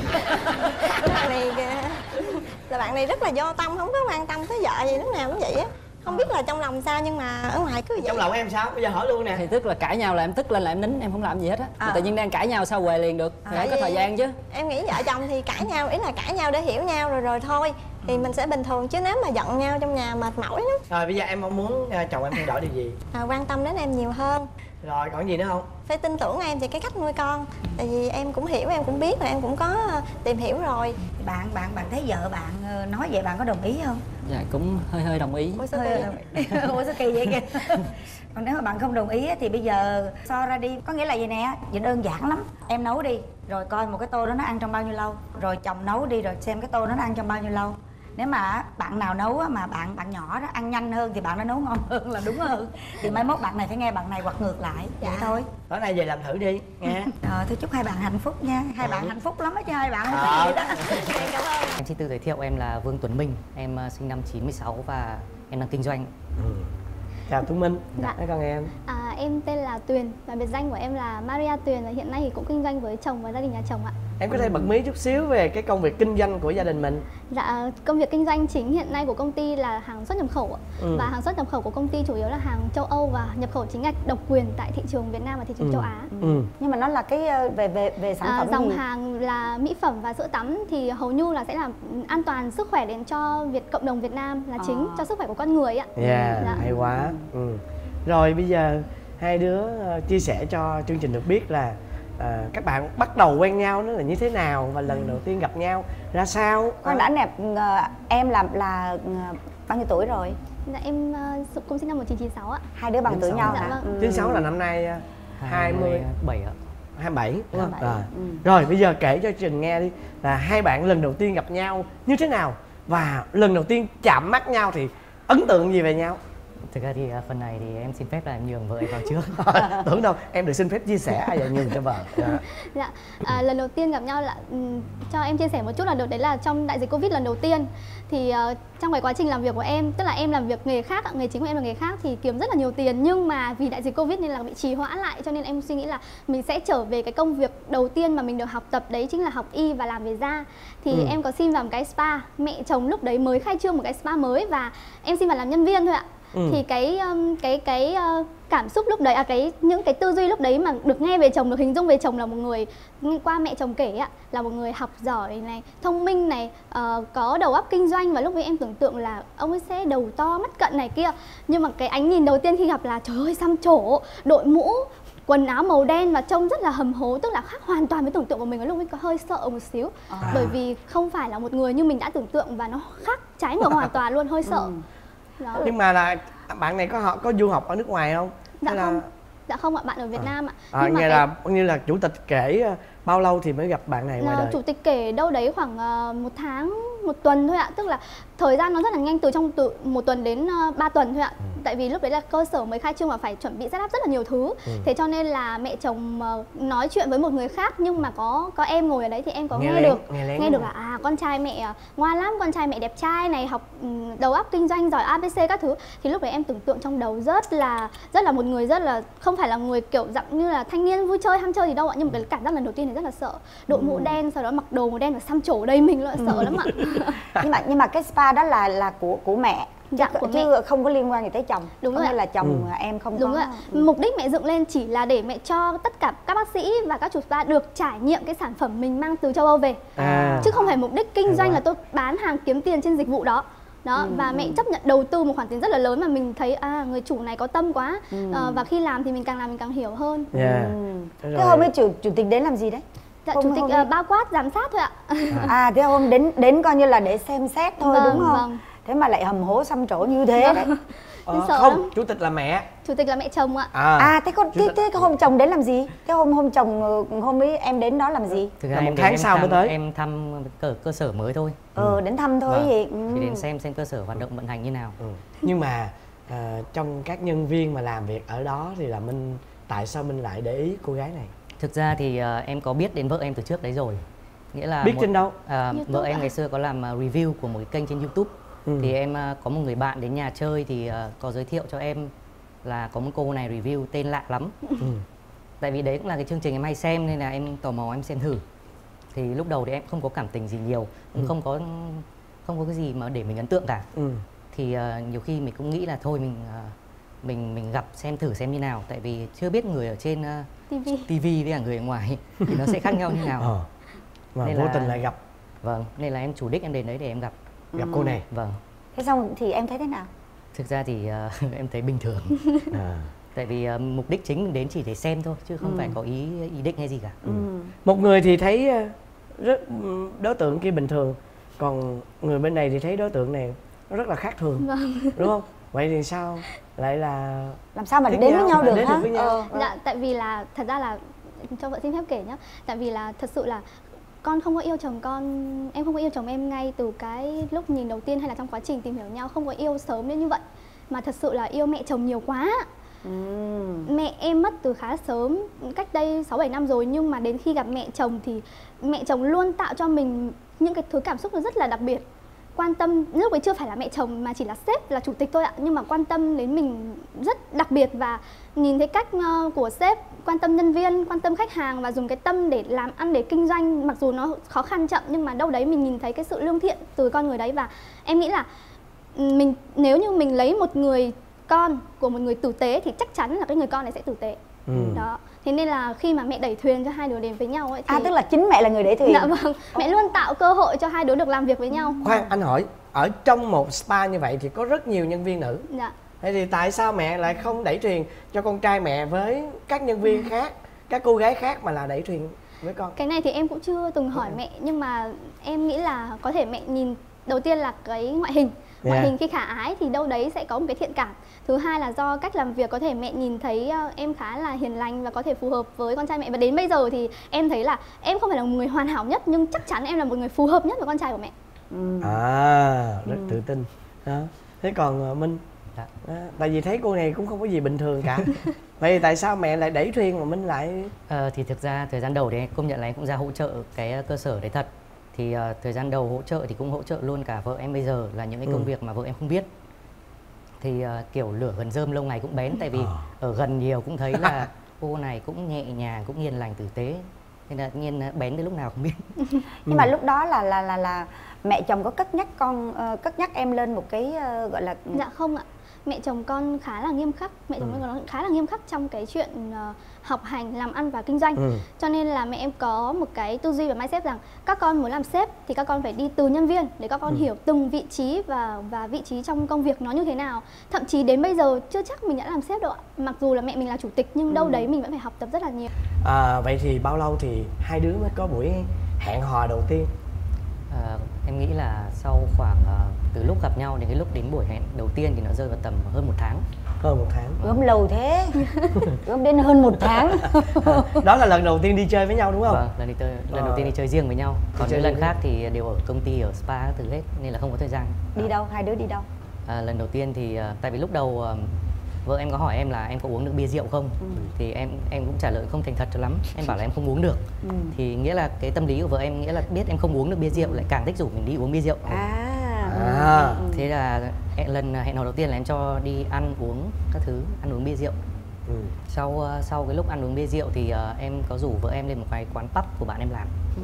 S7: bạn này kìa, là bạn này rất là vô tâm, không có quan tâm tới vợ gì lúc nào cũng vậy á, không biết là trong lòng sao nhưng mà ở ngoài cứ vậy.
S5: Trong lòng em sao? Bây giờ hỏi luôn nè.
S6: Thì tức là cãi nhau là em tức lên là em nín, em không làm gì hết á.
S1: À.
S6: Mà tự nhiên đang cãi nhau sao về liền được, thì
S7: Tại
S6: phải có
S7: vì
S6: thời gian chứ.
S7: Em nghĩ vợ chồng thì cãi nhau ý là cãi nhau để hiểu nhau rồi rồi thôi thì mình sẽ bình thường, chứ nếu mà giận nhau trong nhà mệt mỏi lắm.
S5: Rồi bây giờ em mong muốn à, chồng em thay đổi điều gì?
S7: À, quan tâm đến em nhiều hơn,
S5: Rồi còn gì nữa không?
S7: phải tin tưởng em về cái cách nuôi con, tại vì em cũng hiểu, em cũng biết là em cũng có ờ, tìm hiểu rồi.
S1: Bạn bạn bạn thấy vợ bạn ờ, nói vậy bạn có đồng ý không?
S6: Dạ cũng hơi hơi đồng ý.
S7: Ủa sao
S1: Hơi
S7: kỳ?
S1: Ủa sao kỳ vậy kìa? Còn nếu mà bạn không đồng ý á, thì bây giờ so ra đi, có nghĩa là gì nè, vậy đơn giản lắm. Em nấu đi, rồi coi một cái tô đó nó ăn trong bao nhiêu lâu, rồi chồng nấu đi rồi xem cái tô đó nó ăn trong bao nhiêu lâu. Nếu mà bạn nào nấu á, mà bạn bạn nhỏ đó ăn nhanh hơn thì bạn đã nấu ngon hơn là đúng hơn. Thì mai mốt bạn này phải nghe bạn này hoặc ngược lại, vậy thôi.
S5: Tối nay về làm thử đi nghe.
S1: Ờ, thôi chúc hai bạn hạnh phúc nha. Hai bạn hạnh phúc lắm á chứ hai bạn không
S5: Ờ.
S1: có gì đó.
S7: Em cảm ơn.
S8: Em xin tự giới thiệu, em là Vương Tuấn Minh, em uh, sinh năm chín mươi sáu và em đang kinh doanh.
S5: Ừ. Chào Tuấn Minh.
S9: Dạ.
S5: Nói con em.
S9: À, em tên là Tuyền và biệt danh của em là Maria Tuyền, và hiện nay thì cũng kinh doanh với chồng và gia đình nhà chồng ạ.
S5: Em có thể bật mí chút xíu về cái công việc kinh doanh của gia đình mình.
S9: Dạ, công việc kinh doanh chính hiện nay của công ty là hàng xuất nhập khẩu ạ.
S5: Ừ.
S9: Và hàng xuất nhập khẩu của công ty chủ yếu là hàng châu Âu và nhập khẩu chính ngạch độc quyền tại thị trường Việt Nam và thị trường
S5: Ừ.
S9: châu Á.
S5: Ừ.
S1: Nhưng mà nó là cái ờ, về về về sản
S9: À,
S1: phẩm
S9: dòng
S1: gì?
S9: hàng là mỹ phẩm và sữa tắm thì hầu như là sẽ là an toàn sức khỏe đến cho Việt cộng đồng Việt Nam là chính,
S1: À.
S9: cho sức khỏe của con người ạ.
S5: Yeah,
S9: Dạ.
S5: hay quá. Ừ. Rồi bây giờ hai đứa ờ, chia sẻ cho chương trình được biết là ờ, các bạn bắt đầu quen nhau nó là như thế nào và lần đầu tiên gặp nhau ra sao.
S1: Con đã nẹp ờ, em là là ờ, bao nhiêu tuổi rồi?
S9: Dạ, em uh, cũng sinh năm một nghìn chín trăm chín mươi sáu ạ.
S1: Hai đứa bằng tuổi nhau
S9: Dạ
S1: hả?
S9: vâng.
S1: Ừ.
S5: Thứ sáu là năm nay ờ, hai mươi
S8: bảy ạ.
S5: hai mươi bảy đúng không?
S1: hai mươi bảy.
S5: Rồi.
S1: Ừ.
S5: Rồi bây giờ kể cho chương trình nghe đi là hai bạn lần đầu tiên gặp nhau như thế nào và lần đầu tiên chạm mắt nhau thì ấn tượng gì về nhau?
S8: Thực ra thì uh, phần này thì em xin phép là nhường vợ em vào trước.
S5: Tưởng đâu em được xin phép chia sẻ ai vậy nhường cho vợ. Dạ.
S9: Dạ, à, lần đầu tiên gặp nhau là ừm, cho em chia sẻ một chút là được đấy là trong đại dịch Covid lần đầu tiên thì uh, trong cái quá trình làm việc của em, tức là em làm việc nghề khác, nghề chính của em là nghề khác thì kiếm rất là nhiều tiền, nhưng mà vì đại dịch Covid nên là bị trì hoãn lại, cho nên em suy nghĩ là mình sẽ trở về cái công việc đầu tiên mà mình được học tập, đấy chính là học y và làm về da. Thì
S5: Ừ.
S9: em có xin vào một cái spa, mẹ chồng lúc đấy mới khai trương một cái spa mới và em xin vào làm nhân viên thôi ạ.
S5: Ừ.
S9: Thì cái um, cái cái uh, cảm xúc lúc đấy, à cái những cái tư duy lúc đấy mà được nghe về chồng, được hình dung về chồng là một người, qua mẹ chồng kể ạ, là một người học giỏi này, thông minh này, uh, có đầu óc kinh doanh, và lúc đấy em tưởng tượng là ông ấy sẽ đầu to mắt cận này kia. Nhưng mà cái ánh nhìn đầu tiên khi gặp là trời ơi xăm trổ, đội mũ, quần áo màu đen và trông rất là hầm hố, tức là khác hoàn toàn với tưởng tượng của mình. Ở lúc ấy có hơi sợ một xíu,
S1: À.
S9: bởi vì không phải là một người như mình đã tưởng tượng và nó khác trái ngược hoàn toàn luôn, hơi sợ.
S1: Ừ.
S9: Đó.
S5: Nhưng mà là bạn này có họ có du học ở nước ngoài không?
S9: Dạ
S5: Hay là...
S9: không, dạ không ạ, bạn ở Việt Nam ạ.
S5: À,
S9: Nhưng mà
S5: nghe
S9: cái-
S5: là như là chủ tịch kể ờ, bao lâu thì mới gặp bạn này ngoài
S9: Là
S5: đời?
S9: chủ tịch kể đâu đấy khoảng uh, một tháng, một tuần thôi ạ. Tức là thời gian nó rất là nhanh, từ trong từ một tuần đến uh, ba tuần thôi ạ.
S5: Ừ.
S9: Tại vì lúc đấy là cơ sở mới khai trương và phải chuẩn bị set up rất là nhiều thứ.
S5: Ừ.
S9: Thế cho nên là mẹ chồng uh, nói chuyện với một người khác, nhưng mà có có em ngồi ở đấy thì em có nghe,
S5: lén,
S9: được
S5: nghe, lén
S9: nghe
S5: đúng
S9: được
S5: không?
S9: là à con trai mẹ uh, ngoan lắm, con trai mẹ đẹp trai này, học um, đầu óc kinh doanh giỏi a bê xê các thứ. Thì lúc đấy em tưởng tượng trong đầu rất là rất là một người rất là không phải là người kiểu dạng như là thanh niên vui chơi ham chơi gì đâu ạ, nhưng mà cái cảm giác lần đầu tiên thì rất là sợ. Đội mũ đen, sau đó mặc đồ màu đen và xăm trổ đầy mình luôn, sợ lắm ạ.
S1: nhưng mà nhưng mà cái spa đó là là của của mẹ
S9: Dạ, của
S1: chứ
S9: mẹ.
S1: không có liên quan gì tới chồng.
S9: Đúng
S1: Có
S9: rồi
S1: nghĩa
S9: ạ.
S1: là chồng
S5: Ừ.
S1: em không
S9: Đúng
S1: có.
S9: rồi ạ. Mục đích mẹ dựng lên chỉ là để mẹ cho tất cả các bác sĩ và các chủ spa được trải nghiệm cái sản phẩm mình mang từ châu Âu về.
S5: À.
S9: Chứ không phải mục đích kinh
S5: Hay
S9: doanh
S5: quá.
S9: là tôi bán hàng kiếm tiền trên dịch vụ đó. Đó,
S1: Ừ,
S9: và
S1: ừ.
S9: mẹ chấp nhận đầu tư một khoản tiền rất là lớn mà mình thấy à người chủ này có tâm quá.
S1: Ừ.
S9: Ờ, và khi làm thì mình càng làm mình càng hiểu hơn.
S5: Dạ.
S1: Ừ.
S5: Thế
S1: Thế
S5: rồi.
S1: hôm ấy chủ chủ tịch đến làm gì đấy?
S9: Dạ,
S1: Hôm-
S9: chủ tịch
S1: hôm
S9: ờ,
S1: ấy-
S9: bao quát giám sát thôi ạ.
S1: À thế hôm đến đến coi như là để xem xét thôi
S9: Vâng,
S1: đúng không?
S9: vâng.
S1: Thế mà lại hầm hố xăm trổ như thế đấy.
S5: Ờ,
S9: sợ
S5: không,
S9: lắm.
S5: chủ tịch là mẹ.
S9: Chủ tịch là mẹ chồng ạ.
S5: À,
S1: À thế con
S5: chủ
S1: thế,
S5: tịch-
S1: thế cái hôm chồng đến làm gì? Thế hôm hôm chồng ờ, hôm ấy em đến đó làm gì?
S8: Thực
S5: Là
S8: ra
S5: một
S8: em đến
S5: tháng
S8: em
S5: sau mới
S8: thăm-
S5: tới.
S8: Em thăm cơ, cơ sở mới thôi.
S1: Ờ đến thăm thôi
S8: Vâng.
S1: gì.
S8: Thì
S1: Ừ.
S8: đến xem xem cơ sở hoạt động vận hành như nào.
S5: Ừ. Nhưng mà à, trong các nhân viên mà làm việc ở đó thì là Minh, tại sao Minh lại để ý cô gái này?
S8: Thực ra thì ờ, em có biết đến vợ em từ trước đấy rồi. Nghĩa là
S5: Biết
S8: một-
S5: trên đâu?
S8: à,
S9: YouTube
S8: vợ em
S9: ạ.
S8: ngày xưa có làm ờ, review của một cái kênh trên YouTube.
S5: Ừ.
S8: Thì em ờ, có một người bạn đến nhà chơi thì ờ, có giới thiệu cho em là có một cô này review tên lạ lắm.
S5: Ừ.
S8: Tại vì đấy cũng là cái chương trình em hay xem nên là em tò mò em xem thử. Thì lúc đầu thì em không có cảm tình gì nhiều, cũng
S5: Ừ.
S8: không có không có cái gì mà để mình ấn tượng cả.
S5: Ừ.
S8: Thì ờ, nhiều khi mình cũng nghĩ là thôi mình ờ, mình mình gặp xem thử xem như nào, tại vì chưa biết người ở trên uh,
S9: ti vi.
S8: tivi với cả người ở ngoài thì nó sẽ khác nhau như nào.
S5: Ờ. Mà
S8: Nên
S5: vô
S8: là-
S5: tình lại gặp
S8: Vâng, nên là em chủ đích em đến đấy để em gặp.
S5: gặp
S1: Ừ.
S5: cô này.
S8: Vâng,
S1: Thế xong thì em thấy thế nào?
S8: thực ra thì ờ, em thấy bình thường.
S5: À.
S8: Tại vì ờ, mục đích chính mình đến chỉ để xem thôi chứ không
S1: Ừ.
S8: phải có ý ý định hay gì cả.
S1: Ừ.
S5: Một người thì thấy ờ, rất đối tượng kia bình thường, còn người bên này thì thấy đối tượng này nó rất là khác thường,
S9: Vâng.
S5: đúng không? Vậy thì sao lại là
S1: Làm sao mà
S5: Thích
S1: đến với
S5: nhau,
S1: nhau
S5: lại
S1: được
S5: đến
S1: hả?
S5: được với nhau.
S1: Ờ.
S9: Dạ, tại vì là thật ra là cho vợ xin phép kể nhá. Tại vì là thật sự là con không có yêu chồng con, em không có yêu chồng em ngay từ cái lúc nhìn đầu tiên hay là trong quá trình tìm hiểu nhau, không có yêu sớm đến như vậy. Mà thật sự là yêu mẹ chồng nhiều quá.
S1: Ừ.
S9: Mẹ em mất từ khá sớm, cách đây sáu bảy năm rồi, nhưng mà đến khi gặp mẹ chồng thì mẹ chồng luôn tạo cho mình những cái thứ cảm xúc nó rất là đặc biệt. Quan tâm, lúc ấy chưa phải là mẹ chồng mà chỉ là sếp, là chủ tịch thôi ạ, nhưng mà quan tâm đến mình rất đặc biệt và nhìn thấy cách ờ, của sếp quan tâm nhân viên, quan tâm khách hàng và dùng cái tâm để làm ăn, để kinh doanh, mặc dù nó khó khăn chậm nhưng mà đâu đấy mình nhìn thấy cái sự lương thiện từ con người đấy. Và em nghĩ là mình, nếu như mình lấy một người con của một người tử tế thì chắc chắn là cái người con này sẽ tử tế.
S5: Ừ.
S9: Đó, thế nên là khi mà mẹ đẩy thuyền cho hai đứa đến với nhau ấy thì
S1: À tức là chính mẹ là người để thuyền.
S9: dạ vâng, mẹ luôn tạo cơ hội cho hai đứa được làm việc với nhau.
S5: khoan, anh hỏi, ở trong một spa như vậy thì có rất nhiều nhân viên nữ.
S9: Dạ.
S5: Thế thì tại sao mẹ lại không đẩy thuyền cho con trai mẹ với các nhân viên khác, các cô gái khác, mà là đẩy thuyền với con?
S9: Cái này thì em cũng chưa từng hỏi mẹ, nhưng mà em nghĩ là có thể mẹ nhìn đầu tiên là cái ngoại hình. Ngoại
S5: Yeah.
S9: hình khi khả ái thì đâu đấy sẽ có một cái thiện cảm. Thứ hai là do cách làm việc, có thể mẹ nhìn thấy ờ, em khá là hiền lành và có thể phù hợp với con trai mẹ. Và đến bây giờ thì em thấy là em không phải là một người hoàn hảo nhất, nhưng chắc chắn em là một người phù hợp nhất với con trai của mẹ.
S1: Ừ.
S5: À, rất tự tin đó. Thế còn ờ, Minh?
S8: Dạ.
S5: Đó, tại vì thấy cô này cũng không có gì bình thường cả. Vậy thì tại sao mẹ lại đẩy thuyền mà Minh lại...
S8: Ờ, thì thực ra thời gian đầu thì em công nhận là em cũng ra hỗ trợ cái ờ, cơ sở đấy thật. Thì ờ, thời gian đầu hỗ trợ thì cũng hỗ trợ luôn cả vợ em bây giờ, là những cái công
S5: Ừ.
S8: việc mà vợ em không biết. Thì ờ, kiểu lửa gần rơm lâu ngày cũng bén, tại vì
S5: Ờ.
S8: ở gần nhiều cũng thấy là cô này cũng nhẹ nhàng, cũng hiền lành tử tế. Nên là tự nhiên ờ, bén đến lúc nào không biết.
S1: Nhưng mà lúc đó là là là là mẹ chồng có cất nhắc con ờ, cất nhắc em lên một cái ờ, gọi là
S9: Dạ không ạ. Mẹ chồng con khá là nghiêm khắc, mẹ chồng
S5: Ừ.
S9: con khá là nghiêm khắc trong cái chuyện ờ, học hành, làm ăn và kinh doanh.
S5: Ừ.
S9: Cho nên là mẹ em có một cái tư duy và mindset rằng các con muốn làm sếp thì các con phải đi từ nhân viên để các con
S5: Ừ.
S9: hiểu từng vị trí và và vị trí trong công việc nó như thế nào. Thậm chí đến bây giờ chưa chắc mình đã làm sếp đâu ạ. Mặc dù là mẹ mình là chủ tịch nhưng đâu
S1: Ừ.
S9: đấy mình vẫn phải học tập rất là nhiều.
S5: À, vậy thì bao lâu thì hai đứa mới có buổi hẹn hò đầu tiên?
S8: Ờ, em nghĩ là sau khoảng ờ, từ lúc gặp nhau đến cái lúc đến buổi hẹn đầu tiên thì nó rơi vào tầm hơn một tháng.
S5: Hơn một tháng.
S1: gớm lâu thế. Gớm đến hơn một tháng.
S5: À, đó là lần đầu tiên đi chơi với nhau đúng không?
S8: Vâng, lần, đi chơi, lần đầu
S5: Ờ.
S8: tiên đi chơi riêng với nhau. Còn
S5: chơi
S8: những lần
S5: riêng
S8: khác thì đều ở công ty, ở spa các thứ hết, nên là không có thời gian.
S1: Đi đâu? Hai đứa đi đâu?
S8: À, lần đầu tiên thì à, tại vì lúc đầu à, vợ em có hỏi em là em có uống được bia rượu không,
S1: Ừ.
S8: thì em em cũng trả lời không thành thật cho lắm. Em bảo là em không uống được.
S1: Ừ.
S8: Thì nghĩa là cái tâm lý của vợ em nghĩa là biết em không uống được bia rượu lại càng thích rủ mình đi uống bia rượu.
S1: À.
S5: À.
S1: ừ, ừ.
S8: Thế là hẹn lần hẹn hò đầu tiên là em cho đi ăn uống các thứ, ăn uống bia rượu.
S5: Ừ.
S8: Sau à, sau cái lúc ăn uống bia rượu thì à, em có rủ vợ em lên một cái quán pub của bạn em làm.
S5: Ừ.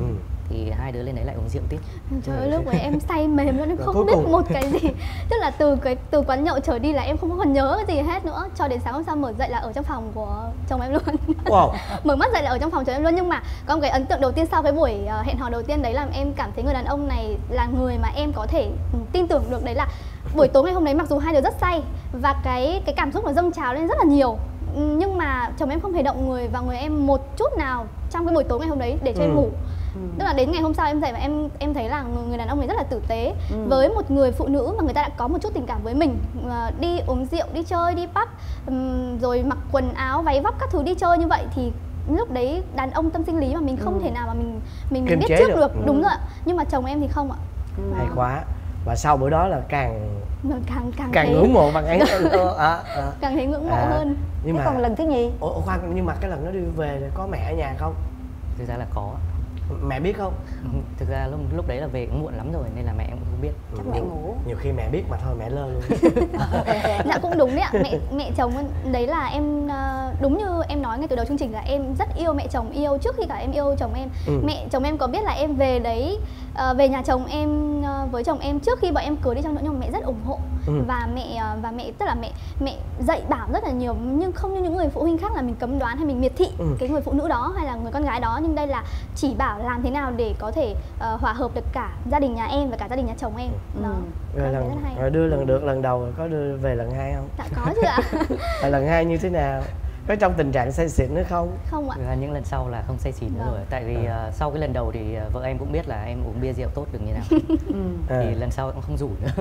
S8: thì hai đứa lên đấy lại uống rượu tiếp.
S9: Trời ơi, lúc đấy em say mềm luôn, em
S5: Rồi
S9: không
S5: cuối
S9: biết
S5: cùng-
S9: một cái gì. Tức là từ cái từ quán nhậu trở đi là em không còn nhớ cái gì hết nữa. Cho đến sáng hôm sau mở dậy là ở trong phòng của chồng em luôn.
S5: Wow.
S9: Mở mắt dậy là ở trong phòng chồng em luôn. Nhưng mà có một cái ấn tượng đầu tiên sau cái buổi ờ, hẹn hò đầu tiên đấy là em cảm thấy người đàn ông này là người mà em có thể ừ, tin tưởng được. Đấy là buổi tối ngày hôm đấy mặc dù hai đứa rất say và cái cái cảm xúc nó dâng trào lên rất là nhiều, ừ, nhưng mà chồng em không hề động người vào người em một chút nào trong cái buổi tối ngày hôm đấy để cho em
S5: Ừ.
S9: ngủ. Tức là đến ngày hôm sau em dậy và em em thấy là người, người đàn ông này rất là tử tế với một người phụ nữ mà người ta đã có một chút tình cảm với mình, à, đi uống rượu, đi chơi, đi pub, ừm, rồi mặc quần áo váy vóc các thứ đi chơi như vậy thì lúc đấy đàn ông tâm sinh lý mà mình không thể nào mà mình mình, mình
S5: Kiềm
S9: biết
S5: chế
S9: trước
S5: được.
S9: được,
S5: Ừ.
S9: đúng rồi ạ. Nhưng mà chồng em thì không ạ.
S5: Hay quá. Và sau bữa đó là càng
S9: Mà càng càng
S5: càng
S9: thấy,
S5: ngưỡng mộ bạn ấy. Ờ, à, à.
S9: càng thấy ngưỡng mộ
S5: À.
S9: hơn.
S5: Nhưng
S1: Thế
S5: mà
S1: còn lần thứ nhì?
S5: Ủa, ủa, khoan, nhưng mà cái lần đó đi về thì có mẹ ở nhà không?
S8: Thực ra là có.
S5: Mẹ biết không?
S8: Thực ra lúc, lúc đấy là về cũng muộn lắm rồi nên là mẹ cũng không biết.
S1: Chắc mẹ ngủ.
S5: Nhiều khi mẹ biết mà thôi mẹ lơ luôn.
S9: Dạ cũng đúng đấy ạ. Mẹ mẹ chồng đấy là em, ờ, đúng như em nói ngay từ đầu chương trình là em rất yêu mẹ chồng, yêu trước khi cả em yêu chồng em.
S5: Ừ.
S9: Mẹ chồng em có biết là em về đấy, ờ, về nhà chồng em, ờ, với chồng em trước khi bọn em cưới đi chăng nữa nhưng mà mẹ rất ủng hộ.
S5: Ừ.
S9: Và mẹ ờ, và mẹ tức là mẹ mẹ dạy bảo rất là nhiều, nhưng không như những người phụ huynh khác là mình cấm đoán hay mình miệt thị
S5: Ừ.
S9: cái người phụ nữ đó hay là người con gái đó, nhưng đây là chỉ bảo làm thế nào để có thể ờ, hòa hợp được cả gia đình nhà em và cả gia đình nhà chồng em. Đó.
S5: Rồi,
S9: Em thấy
S5: lần,
S9: rất hay.
S5: rồi đưa lần được lần đầu rồi có đưa về lần hai không?
S9: Dạ có chứ ạ.
S5: Và lần hai như thế nào? Có trong tình trạng say xỉn nữa không?
S9: Không ạ.
S8: Thực ra những lần sau là không say xỉn nữa
S9: Vâng.
S8: rồi. Tại vì ờ, sau cái lần đầu thì ờ, vợ em cũng biết là em uống bia rượu tốt được như nào.
S5: À.
S8: Thì lần sau cũng không rủ nữa.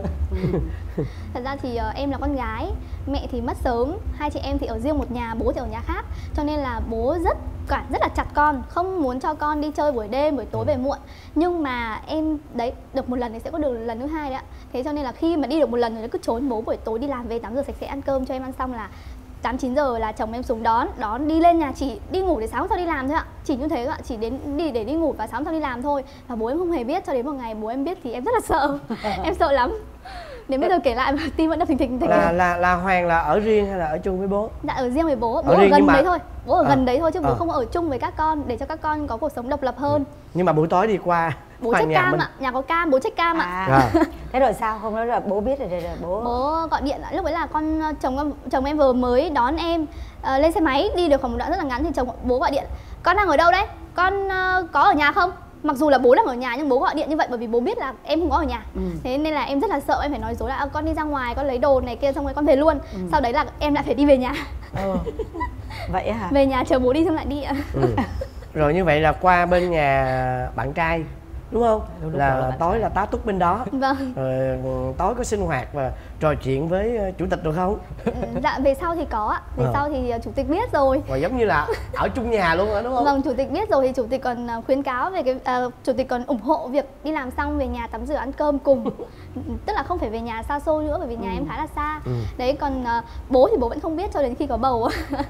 S9: Thật ra thì uh, em là con gái, mẹ thì mất sớm, hai chị em thì ở riêng một nhà, bố thì ở nhà khác. Cho nên là bố rất quản rất là chặt con, không muốn cho con đi chơi buổi đêm, buổi tối về muộn. Nhưng mà em đấy, được một lần thì sẽ có được lần thứ hai đấy ạ. Thế cho nên là khi mà đi được một lần rồi nó cứ trốn bố, buổi tối đi làm về tám giờ sạch sẽ ăn cơm cho em ăn xong là tám chín giờ là chồng em xuống đón, đón đi lên nhà, chỉ đi ngủ để sáng hôm sau đi làm thôi ạ. Chỉ như thế thôi ạ, chỉ đến đi để đi ngủ và sáng hôm sau đi làm thôi. Và bố em không hề biết, cho đến một ngày bố em biết thì em rất là sợ. Em sợ lắm. Đến bây giờ kể lại mà tim vẫn đập thình thình thình.
S5: Là là là Hoàng là ở riêng hay là ở chung với bố?
S9: Dạ ở riêng với bố, bố
S5: Ở
S9: ở,
S5: riêng
S9: gần
S5: nhưng mà-
S9: đấy thôi. Bố ở
S5: À.
S9: gần đấy thôi chứ bố
S5: À.
S9: không ở chung với các con để cho các con có cuộc sống độc lập hơn.
S5: Nhưng mà buổi tối đi qua
S9: Bố
S5: Hoàng
S9: check
S5: nhà
S9: cam
S5: mình.
S9: ạ, nhà có cam, bố check cam ạ.
S1: À. Thế rồi sao? Hôm đó là bố biết rồi, rồi, rồi bố...
S9: Bố gọi điện, lúc ấy là con chồng em chồng em vừa mới đón em ờ, lên xe máy đi được khoảng một đoạn rất là ngắn thì chồng bố gọi điện, con đang ở đâu đấy, con ờ, có ở nhà không? Mặc dù là bố đang ở nhà nhưng bố gọi điện như vậy bởi vì bố biết là em không có ở nhà.
S1: Ừ.
S9: Thế nên là em rất là sợ, em phải nói dối là "À, con đi ra ngoài, con lấy đồ này kia xong rồi con về luôn." Sau đấy là em lại phải đi về nhà.
S1: Ừ. Vậy hả?
S9: Về nhà chờ bố đi xong lại đi ạ.
S5: Ừ. Rồi như vậy là qua bên nhà bạn trai đúng không?
S8: Lúc đó là
S5: Là
S8: bạn
S5: tối
S8: trai.
S5: là tá túc bên đó.
S9: Vâng.
S5: Rồi ừ, tối có sinh hoạt và trò chuyện với ờ, chủ tịch được không?
S9: Ừ, dạ về sau thì có ạ. Về
S5: Ờ.
S9: sau thì ờ, chủ tịch biết rồi.
S5: Và giống như là ở chung nhà luôn rồi đúng không?
S9: Vâng, chủ tịch biết rồi thì chủ tịch còn ờ, khuyến cáo về cái ờ, chủ tịch còn ủng hộ việc đi làm xong về nhà tắm rửa ăn cơm cùng. Tức là không phải về nhà xa xôi nữa bởi vì nhà em khá là xa.
S5: Ừ.
S9: Đấy còn ờ, bố thì bố vẫn không biết cho đến khi có bầu.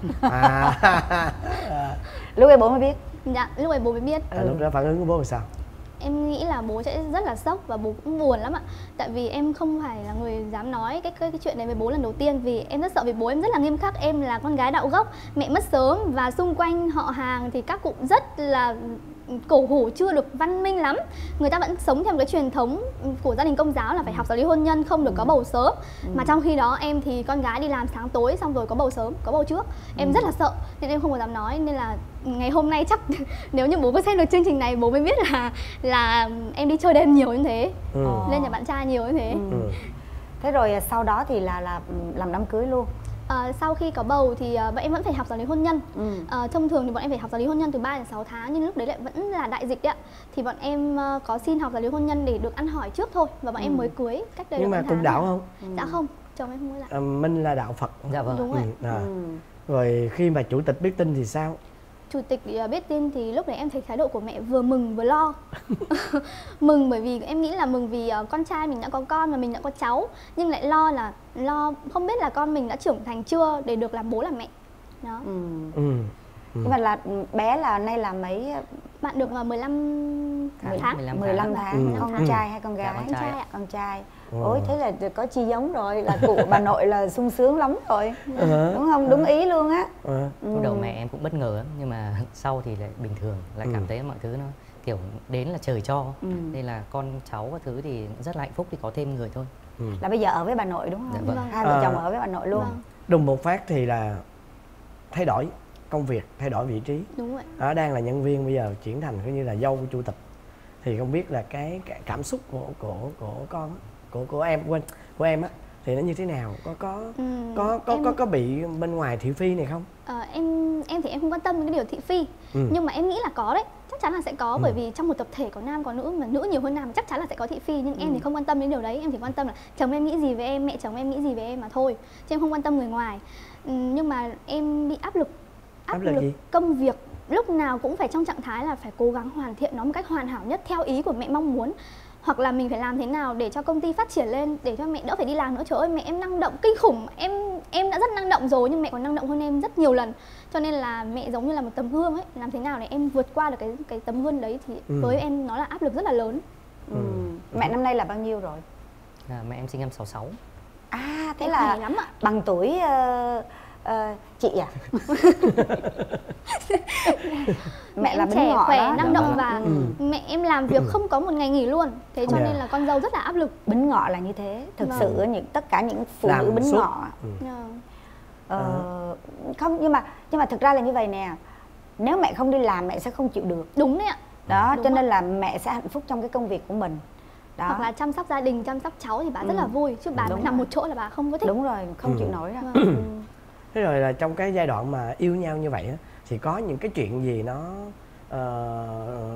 S5: À.
S1: Lúc ấy bố mới biết.
S9: Dạ, lúc ấy bố mới biết.
S5: À, lúc đó phản ứng của bố là sao?
S9: Em nghĩ là bố sẽ rất là sốc và bố cũng buồn lắm ạ. Tại vì em không phải là người dám nói cái, cái cái chuyện này với bố lần đầu tiên. Vì em rất sợ vì bố em rất là nghiêm khắc. Em là con gái đạo gốc, mẹ mất sớm và xung quanh họ hàng thì các cụ rất là cổ hủ, chưa được văn minh lắm. Người ta vẫn sống theo một cái truyền thống của gia đình Công giáo là phải học giáo lý hôn nhân, không được có bầu sớm. Mà trong khi đó em thì con gái đi làm sáng tối xong rồi có bầu sớm, có bầu trước. Em rất là sợ nên em không có dám nói. Nên là ngày hôm nay chắc nếu như bố có xem được chương trình này bố mới biết là là em đi chơi đêm nhiều như thế,
S5: Ừ.
S9: lên nhà bạn trai nhiều như thế.
S5: Ừ.
S1: Thế rồi sau đó thì là là làm đám cưới luôn.
S9: Ờ, sau khi có bầu thì uh, bọn em vẫn phải học giáo lý hôn nhân.
S1: Ừ.
S9: Ờ, thông thường thì bọn em phải học giáo lý hôn nhân từ ba đến sáu tháng, nhưng lúc đấy lại vẫn là đại dịch đấy ạ. Thì bọn em uh, có xin học giáo lý hôn nhân để được ăn hỏi trước thôi và bọn em mới cưới cách đây
S5: Nhưng
S9: được
S5: mà
S9: bốn
S5: cùng
S9: tháng.
S5: đạo không?
S9: Dạ không, chồng em không có đạo.
S5: À, Minh là đạo Phật.
S8: Dạ vâng.
S9: Đúng
S5: Ừ.
S9: rồi.
S5: À.
S1: Ừ.
S5: Rồi khi mà chủ tịch biết tin thì sao?
S9: Chủ tịch uh, biết tin thì lúc đấy em thấy thái độ của mẹ vừa mừng vừa lo. Mừng bởi vì em nghĩ là mừng vì uh, con trai mình đã có con và mình đã có cháu, nhưng lại lo là lo không biết là con mình đã trưởng thành chưa để được làm bố làm mẹ. Đó.
S1: Ừ.
S5: Ừ.
S1: Nhưng mà là bé là nay là mấy
S9: Bạn được uh, mười lăm tháng.
S8: mười lăm
S1: mười lăm
S8: tháng.
S1: tháng,
S5: Ừ.
S1: con
S5: Ừ.
S1: trai hay con gái?
S8: con trai
S9: ạ.
S1: Con trai.
S5: Ừ.
S1: Ôi thế là có chi giống rồi, là cụ bà nội là sung sướng lắm rồi.
S5: Ờ.
S1: Đúng không? Đúng ý luôn á.
S5: Ờ.
S8: Lúc đầu mẹ em cũng bất ngờ lắm nhưng mà sau thì lại bình thường, lại cảm
S5: Ừ.
S8: thấy mọi thứ nó kiểu đến là trời cho.
S1: Ừ.
S8: Nên là con cháu các thứ thì rất là hạnh phúc khi có thêm người thôi.
S5: Ừ.
S1: Là bây giờ ở với bà nội đúng không?
S8: Dạ vâng.
S1: Hai vợ
S5: À,
S1: chồng ở với bà nội luôn.
S9: Vâng.
S5: Đùng một phát thì là thay đổi công việc, thay đổi vị trí.
S9: Đúng vậy.
S5: Đó, đang là nhân viên bây giờ chuyển thành coi như là dâu của chủ tịch. Thì không biết là cái, cái cảm xúc của của của con á, của của em quên của em á thì nó như thế nào, có có
S9: Ừ,
S5: có có
S9: em-
S5: có có bị bên ngoài thị phi này không?
S9: Ờ, em em thì em không quan tâm đến cái điều thị phi,
S5: Ừ.
S9: nhưng mà em nghĩ là có đấy, chắc chắn là sẽ có,
S5: Ừ.
S9: bởi vì trong một tập thể có nam có nữ, mà nữ nhiều hơn nam chắc chắn là sẽ có thị phi, nhưng em thì không quan tâm đến điều đấy. Em chỉ quan tâm là chồng em nghĩ gì về em, mẹ chồng em nghĩ gì về em mà thôi, chứ em không quan tâm người ngoài. Ừ, nhưng mà em bị áp lực
S5: Áp lực gì?
S9: công việc, lúc nào cũng phải trong trạng thái là phải cố gắng hoàn thiện nó một cách hoàn hảo nhất theo ý của mẹ mong muốn, hoặc là mình phải làm thế nào để cho công ty phát triển lên, để cho mẹ đỡ phải đi làm nữa. Trời ơi, mẹ em năng động kinh khủng, em em đã rất năng động rồi nhưng mẹ còn năng động hơn em rất nhiều lần, cho nên là mẹ giống như là một tấm gương ấy, làm thế nào để em vượt qua được cái cái tấm gương đấy thì
S5: Ừ.
S9: với em nó là áp lực rất là lớn.
S1: Ừ. Mẹ năm nay là bao nhiêu rồi?
S8: Là mẹ em sinh năm sáu sáu.
S1: À thế
S9: Em
S1: là
S9: khỏe lắm ạ.
S1: bằng tuổi ờ, ờ, chị à? Mẹ
S9: em
S1: là bính
S9: trẻ
S1: ngọ
S9: khỏe
S1: đó.
S9: năng động và
S5: Ừ.
S9: mẹ em làm việc không có một ngày nghỉ luôn, thế cho
S5: Dạ.
S9: nên là con dâu rất là áp lực.
S1: Bính ngọ là như thế. Thực
S9: Vâng.
S1: sự những tất cả những phụ
S5: Làm
S1: nữ bính
S5: suốt.
S1: ngọ
S5: Ừ.
S9: Ờ.
S1: ờ, không, nhưng mà nhưng mà thực ra là như vậy nè, nếu mẹ không đi làm mẹ sẽ không chịu được
S9: Đúng đấy ạ.
S1: đó.
S9: Đúng
S1: Cho
S9: ạ.
S1: nên là mẹ sẽ hạnh phúc trong cái công việc của mình đó.
S9: Hoặc là chăm sóc gia đình, chăm sóc cháu thì bà rất
S1: Ừ.
S9: là vui, chứ bà
S1: Đúng
S9: nằm
S1: rồi.
S9: một chỗ là bà không có thích.
S1: Đúng rồi, không
S5: Ừ.
S1: chịu nổi đâu.
S9: Vâng.
S1: Ừ.
S5: Thế rồi là trong cái giai đoạn mà yêu nhau như vậy á thì có những cái chuyện gì nó ờ,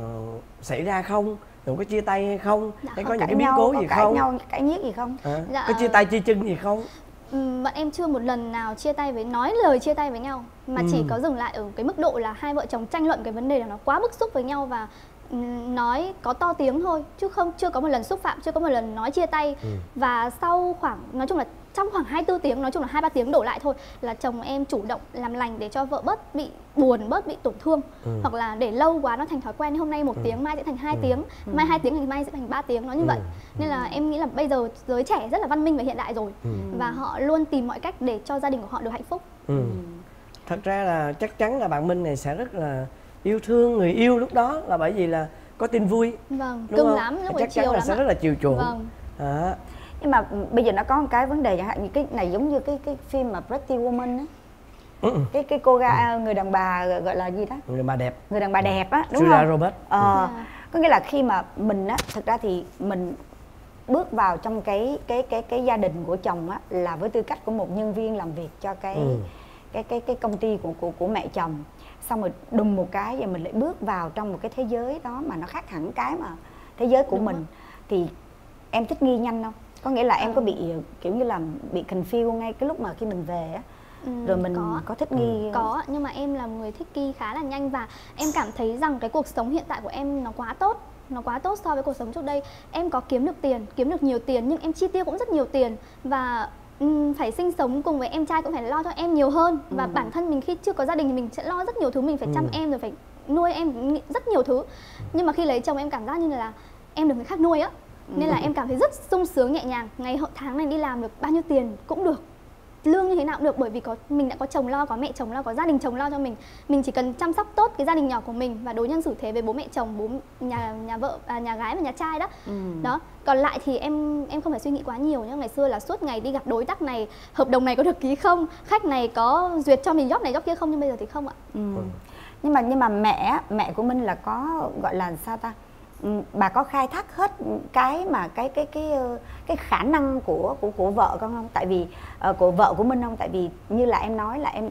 S5: xảy ra không? Rồi có chia tay hay không?
S9: Dạ,
S5: Hay
S9: không
S5: có những
S1: Cãi
S5: cái biến
S1: nhau,
S5: cố
S1: có
S5: gì
S1: cãi
S5: không?
S1: nhau, cãi nhiếc gì không?
S5: Hả?
S9: Dạ,
S5: Có chia tay chia chân gì không?
S9: Ừm, bọn em chưa một lần nào chia tay với nói lời chia tay với nhau, mà chỉ
S5: Ừ.
S9: có dừng lại ở cái mức độ là hai vợ chồng tranh luận cái vấn đề là nó quá bức xúc với nhau và ừm, nói có to tiếng thôi, chứ không chưa có một lần xúc phạm, chưa có một lần nói chia tay.
S5: Ừ.
S9: Và sau khoảng, nói chung là trong khoảng hai mươi tư tiếng, nói chung là hai ba tiếng đổ lại thôi, là chồng em chủ động làm lành để cho vợ bớt bị buồn, bớt bị tổn thương.
S5: Ừ.
S9: Hoặc là để lâu quá nó thành thói quen, hôm nay một
S5: Ừ.
S9: tiếng, mai sẽ thành hai
S5: Ừ.
S9: tiếng, mai hai tiếng thì mai sẽ thành ba tiếng, nó như
S5: Ừ.
S9: vậy. Nên là em nghĩ là bây giờ giới trẻ rất là văn minh và hiện đại rồi,
S5: Ừ.
S9: và họ luôn tìm mọi cách để cho gia đình của họ được hạnh phúc.
S5: Ừ. Thật ra là chắc chắn là bạn Minh này sẽ rất là yêu thương người yêu lúc đó, là bởi vì là có tin vui,
S9: Vâng,
S5: đúng
S9: cưng
S5: không?
S9: lắm, lúc ấy
S5: Chắc chắn
S9: chiều
S5: là
S9: lắm
S5: sẽ
S9: ạ.
S5: rất là chiều chuộng.
S9: Vâng.
S5: Đó.
S1: Nhưng mà bây giờ nó có một cái vấn đề chẳng hạn như cái này giống như cái cái phim mà Pretty Woman á.
S5: Ừ.
S1: Cái cái cô gái người đàn bà gọi là gì đó?
S5: Người bà đẹp,
S1: Người đàn bà đẹp á, đúng
S5: Julia
S1: không?
S5: Roberts.
S1: Ờ,
S9: Dạ.
S1: có nghĩa là khi mà mình á, thực ra thì mình bước vào trong cái cái cái cái gia đình của chồng á là với tư cách của một nhân viên làm việc cho cái
S5: Ừ.
S1: cái cái cái công ty của của của mẹ chồng, xong rồi đùng một cái và mình lại bước vào trong một cái thế giới đó mà nó khác hẳn cái mà thế giới của
S9: Đúng
S1: mình
S9: ạ.
S1: thì em thích nghi nhanh không? Có nghĩa là em
S9: Ờ.
S1: có bị kiểu như là bị confuse ngay cái lúc mà khi mình về á,
S9: Ừ,
S1: rồi mình
S9: có.
S1: có thích nghi
S9: Có, ạ, nhưng mà em là một người thích nghi khá là nhanh, và em cảm thấy rằng cái cuộc sống hiện tại của em nó quá tốt. Nó quá tốt so với cuộc sống trước đây. Em có kiếm được tiền, kiếm được nhiều tiền, nhưng em chi tiêu cũng rất nhiều tiền. Và ừm, phải sinh sống cùng với em trai cũng phải lo cho em nhiều hơn. Và
S1: Ừ.
S9: bản thân mình khi chưa có gia đình thì mình sẽ lo rất nhiều thứ. Mình phải chăm
S5: Ừ.
S9: em rồi phải nuôi em rất nhiều thứ. Nhưng mà khi lấy chồng em cảm giác như là em được người khác nuôi á. Nên là em cảm thấy rất sung sướng, nhẹ nhàng. Ngày hậu tháng này đi làm được bao nhiêu tiền cũng được, lương như thế nào cũng được, bởi vì có mình đã có chồng lo, có mẹ chồng lo, có gia đình chồng lo cho mình. Mình chỉ cần chăm sóc tốt cái gia đình nhỏ của mình và đối nhân xử thế với bố mẹ chồng, bố nhà nhà vợ, à, nhà gái và nhà trai đó.
S1: Ừ.
S9: Đó. Còn lại thì em em không phải suy nghĩ quá nhiều nhá. Ngày xưa là suốt ngày đi gặp đối tác này, hợp đồng này có được ký không, khách này có duyệt cho mình job này job kia không, nhưng bây giờ thì không ạ.
S1: Ừ. Nhưng mà nhưng mà mẹ mẹ của Minh là có gọi là sao ta? Ừ, bà có khai thác hết cái mà cái cái cái ờ, cái khả năng của của của vợ con không? Tại vì uh, của vợ của Minh không? Tại vì như là em nói là em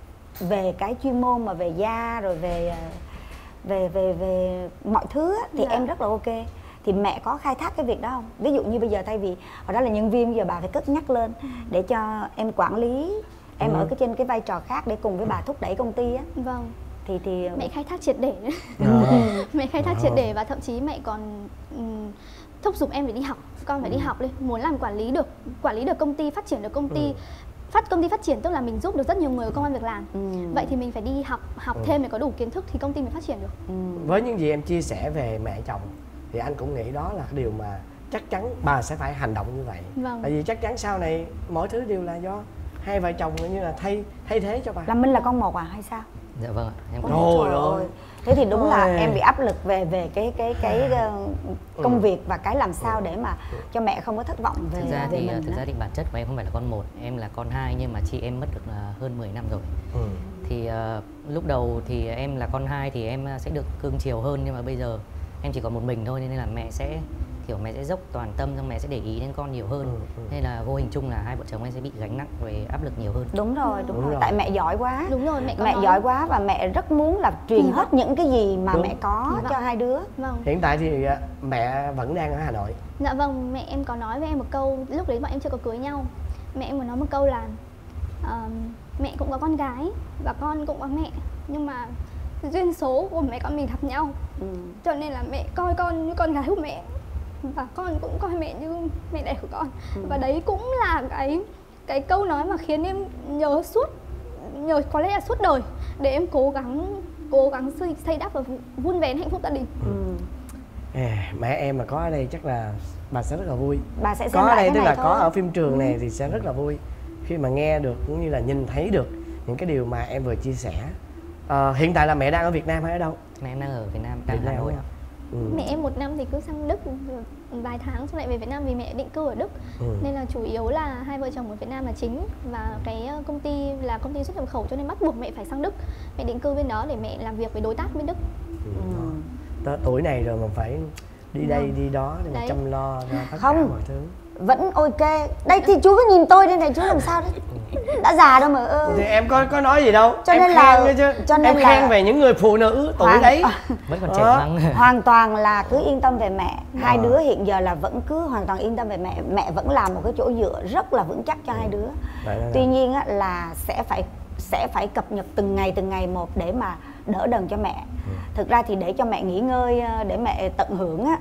S1: về cái chuyên môn mà về da rồi về ờ, về về về mọi thứ á, thì
S9: Dạ.
S1: em rất là ok. Thì mẹ có khai thác cái việc đó không? Ví dụ như bây giờ thay vì hồi đó là nhân viên, bây giờ bà phải cất nhắc lên để cho em quản lý, em
S5: Ừ.
S1: ở cái trên cái vai trò khác để cùng với bà thúc đẩy công ty á,
S9: Vâng.
S1: thì thì
S9: Mẹ khai thác triệt để.
S5: Đó.
S9: Mẹ khai thác
S5: Wow.
S9: triệt để, và thậm chí mẹ còn ừm, thúc giục em phải đi học, con phải đi học đi, muốn làm quản lý được, quản lý được công ty, phát triển được công ty.
S5: Ừ.
S9: Phát công ty phát triển tức là mình giúp được rất nhiều người có công ăn việc làm.
S1: Ừ.
S9: Vậy thì mình phải đi học, học
S5: Ừ.
S9: thêm để có đủ kiến thức thì công ty mới phát triển được.
S1: Ừ.
S5: Với những gì em chia sẻ về mẹ chồng thì anh cũng nghĩ đó là cái điều mà chắc chắn bà sẽ phải hành động như vậy.
S9: Vâng.
S5: Tại vì chắc chắn sau này mọi thứ đều là do hai vợ chồng như là thay thay thế cho bà.
S1: Là Minh là con một à hay sao?
S8: Dạ vâng ạ, em có
S5: Trời
S1: Trời
S5: ơi.
S1: ơi. Thế thì đúng là
S5: Ôi.
S1: em bị áp lực về về cái cái cái uh, công việc và cái làm sao để mà cho mẹ không có thất vọng về
S8: Thực ra
S1: về
S8: thì
S1: mình
S8: thực
S1: đó.
S8: ra thì bản chất của em không phải là con một, em là con hai nhưng mà chị em mất được uh, hơn mười năm rồi.
S5: Ừ.
S8: Thì uh, lúc đầu thì em là con hai thì em sẽ được cưng chiều hơn, nhưng mà bây giờ em chỉ còn một mình thôi, nên là mẹ sẽ kiểu mẹ sẽ dốc toàn tâm, xong mẹ sẽ để ý đến con nhiều hơn.
S5: Ừ, ừ.
S8: Nên là vô hình chung là hai vợ chồng em sẽ bị gánh nặng về áp lực nhiều hơn.
S1: Đúng rồi, đúng,
S5: Đúng
S1: rồi.
S5: rồi.
S1: Tại mẹ giỏi quá.
S9: Đúng rồi, mẹ có
S1: Mẹ
S9: nói.
S1: giỏi quá và mẹ rất muốn là truyền
S9: Ừ.
S1: hết những cái gì mà
S5: Đúng.
S1: mẹ có
S9: Vâng.
S1: cho hai đứa.
S9: Vâng.
S5: Hiện tại thì à, mẹ vẫn đang ở Hà Nội.
S9: Dạ vâng, mẹ em có nói với em một câu lúc đấy bọn em chưa có cưới nhau. Mẹ em có nói một câu là uh, mẹ cũng có con gái và con cũng có mẹ, nhưng mà duyên số của mẹ con mình gặp nhau.
S1: Ừ.
S9: Cho nên là mẹ coi con như con gái của mẹ và con cũng coi mẹ như mẹ đẻ của con.
S1: Ừ.
S9: Và đấy cũng là cái cái câu nói mà khiến em nhớ suốt, nhớ có lẽ là suốt đời, để em cố gắng cố gắng xây, xây đắp và vun vén hạnh phúc gia đình.
S1: Ừ.
S5: À, mẹ em mà có ở đây chắc là bà sẽ rất là vui.
S1: Bà sẽ xem
S5: Có ở
S1: lại
S5: đây
S1: cái
S5: tức
S1: này
S5: là
S1: thôi.
S5: có ở phim trường này thì sẽ rất là vui khi mà nghe được cũng như là nhìn thấy được những cái điều mà em vừa chia sẻ. À, hiện tại là mẹ đang ở Việt Nam hay ở đâu?
S8: Mẹ em đang ở Việt Nam, đang
S5: Việt
S8: Hà
S5: Nam
S8: Nội.
S5: á. Ừ.
S9: Mẹ em một năm thì cứ sang Đức vài tháng xong lại về Việt Nam vì mẹ định cư ở Đức.
S5: Ừ.
S9: Nên là chủ yếu là hai vợ chồng ở Việt Nam là chính, và cái công ty là công ty xuất nhập khẩu cho nên bắt buộc mẹ phải sang Đức. Mẹ định cư bên đó để mẹ làm việc với đối tác bên Đức.
S5: Ừ. Tới tuổi này rồi mà phải đi đây đi đó để mà
S9: Đấy.
S5: chăm lo cho tất
S1: Không.
S5: cả mọi thứ.
S1: Vẫn ok. Đây thì chú cứ nhìn tôi đây này, chú làm sao đấy. Đã già đâu mà ơ.
S5: Thì em có có nói gì đâu.
S1: Cho
S5: em
S1: nên
S5: khen
S1: là-
S5: thôi chứ.
S1: cho nên
S5: em
S1: là-
S5: khen về những người phụ nữ tuổi
S1: Hoàng-
S5: đấy.
S8: Vẫn còn trẻ
S5: Đó.
S8: măng.
S1: Hoàn toàn là cứ yên tâm về mẹ. Hai
S5: Ờ.
S1: đứa hiện giờ là vẫn cứ hoàn toàn yên tâm về mẹ. Mẹ vẫn là một cái chỗ dựa rất là vững chắc cho hai đứa.
S5: Vậy đó.
S1: Tuy nhiên á, là sẽ phải sẽ phải cập nhật từng ngày từng ngày một để mà đỡ đần cho mẹ. Thực ra thì để cho mẹ nghỉ ngơi, ờ, để mẹ tận hưởng á,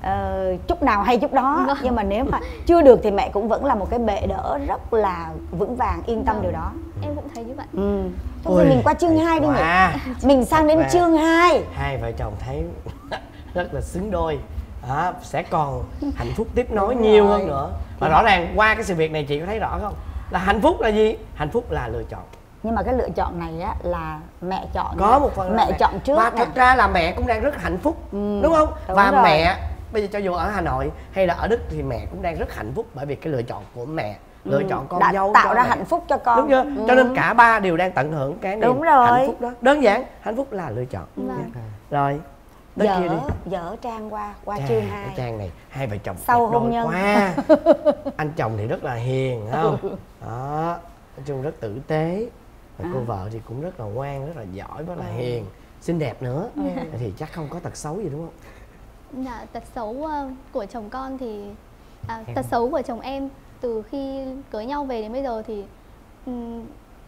S1: ờ, chút nào hay chút đó.
S9: Vâng.
S1: Nhưng mà nếu mà chưa được thì mẹ cũng vẫn là một cái bệ đỡ rất là vững vàng, yên tâm
S9: Vâng.
S1: điều đó.
S9: Em cũng thấy như vậy.
S1: Ừ. Thôi
S5: Ôi,
S1: thì mình qua chương hai đi nhỉ.
S5: quá.
S1: Mình sang đến
S5: Và
S1: chương hai.
S5: hai vợ chồng thấy rất là xứng đôi. Đó, sẽ còn hạnh phúc tiếp nối
S1: Đúng
S5: nhiều
S1: rồi.
S5: hơn nữa. Và rõ ràng qua cái sự việc này chị có thấy rõ không? Là hạnh phúc là gì? Hạnh phúc là lựa chọn.
S1: Nhưng mà cái lựa chọn này á là mẹ chọn.
S5: Có một phần là
S1: mẹ chọn trước
S5: và
S1: nè.
S5: thật ra là mẹ cũng đang rất hạnh phúc,
S1: Ừ,
S5: đúng không?
S1: đúng
S5: Và
S1: rồi.
S5: mẹ bây giờ cho dù ở Hà Nội hay là ở Đức thì mẹ cũng đang rất hạnh phúc bởi vì cái lựa chọn của mẹ, lựa
S1: Ừ,
S5: chọn con
S1: đã
S5: dâu
S1: tạo
S5: cho
S1: ra
S5: mẹ.
S1: hạnh phúc cho con.
S5: Đúng chưa?
S1: Ừ.
S5: Cho nên cả ba đều đang tận hưởng cái niềm
S1: Đúng rồi.
S5: hạnh phúc đó. Đơn giản, hạnh phúc là lựa chọn.
S9: Vâng.
S5: Rồi, tới kia đi.
S1: dở dở trang qua qua
S5: Chà,
S1: chương
S5: cái
S1: hai.
S5: trang này hai vợ chồng
S1: Sau
S5: đẹp đôi
S1: hôn nhân.
S5: quá. Anh chồng thì rất là hiền, phải không? Đó, nói chung rất tử tế. Và cô vợ thì cũng rất là ngoan, rất là giỏi, rất là hiền, xinh đẹp nữa. Thì chắc không có tật xấu gì đúng không?
S9: Dạ, tật xấu ờ, của chồng con thì à, tật xấu của chồng em từ khi cưới nhau về đến bây giờ thì ừm,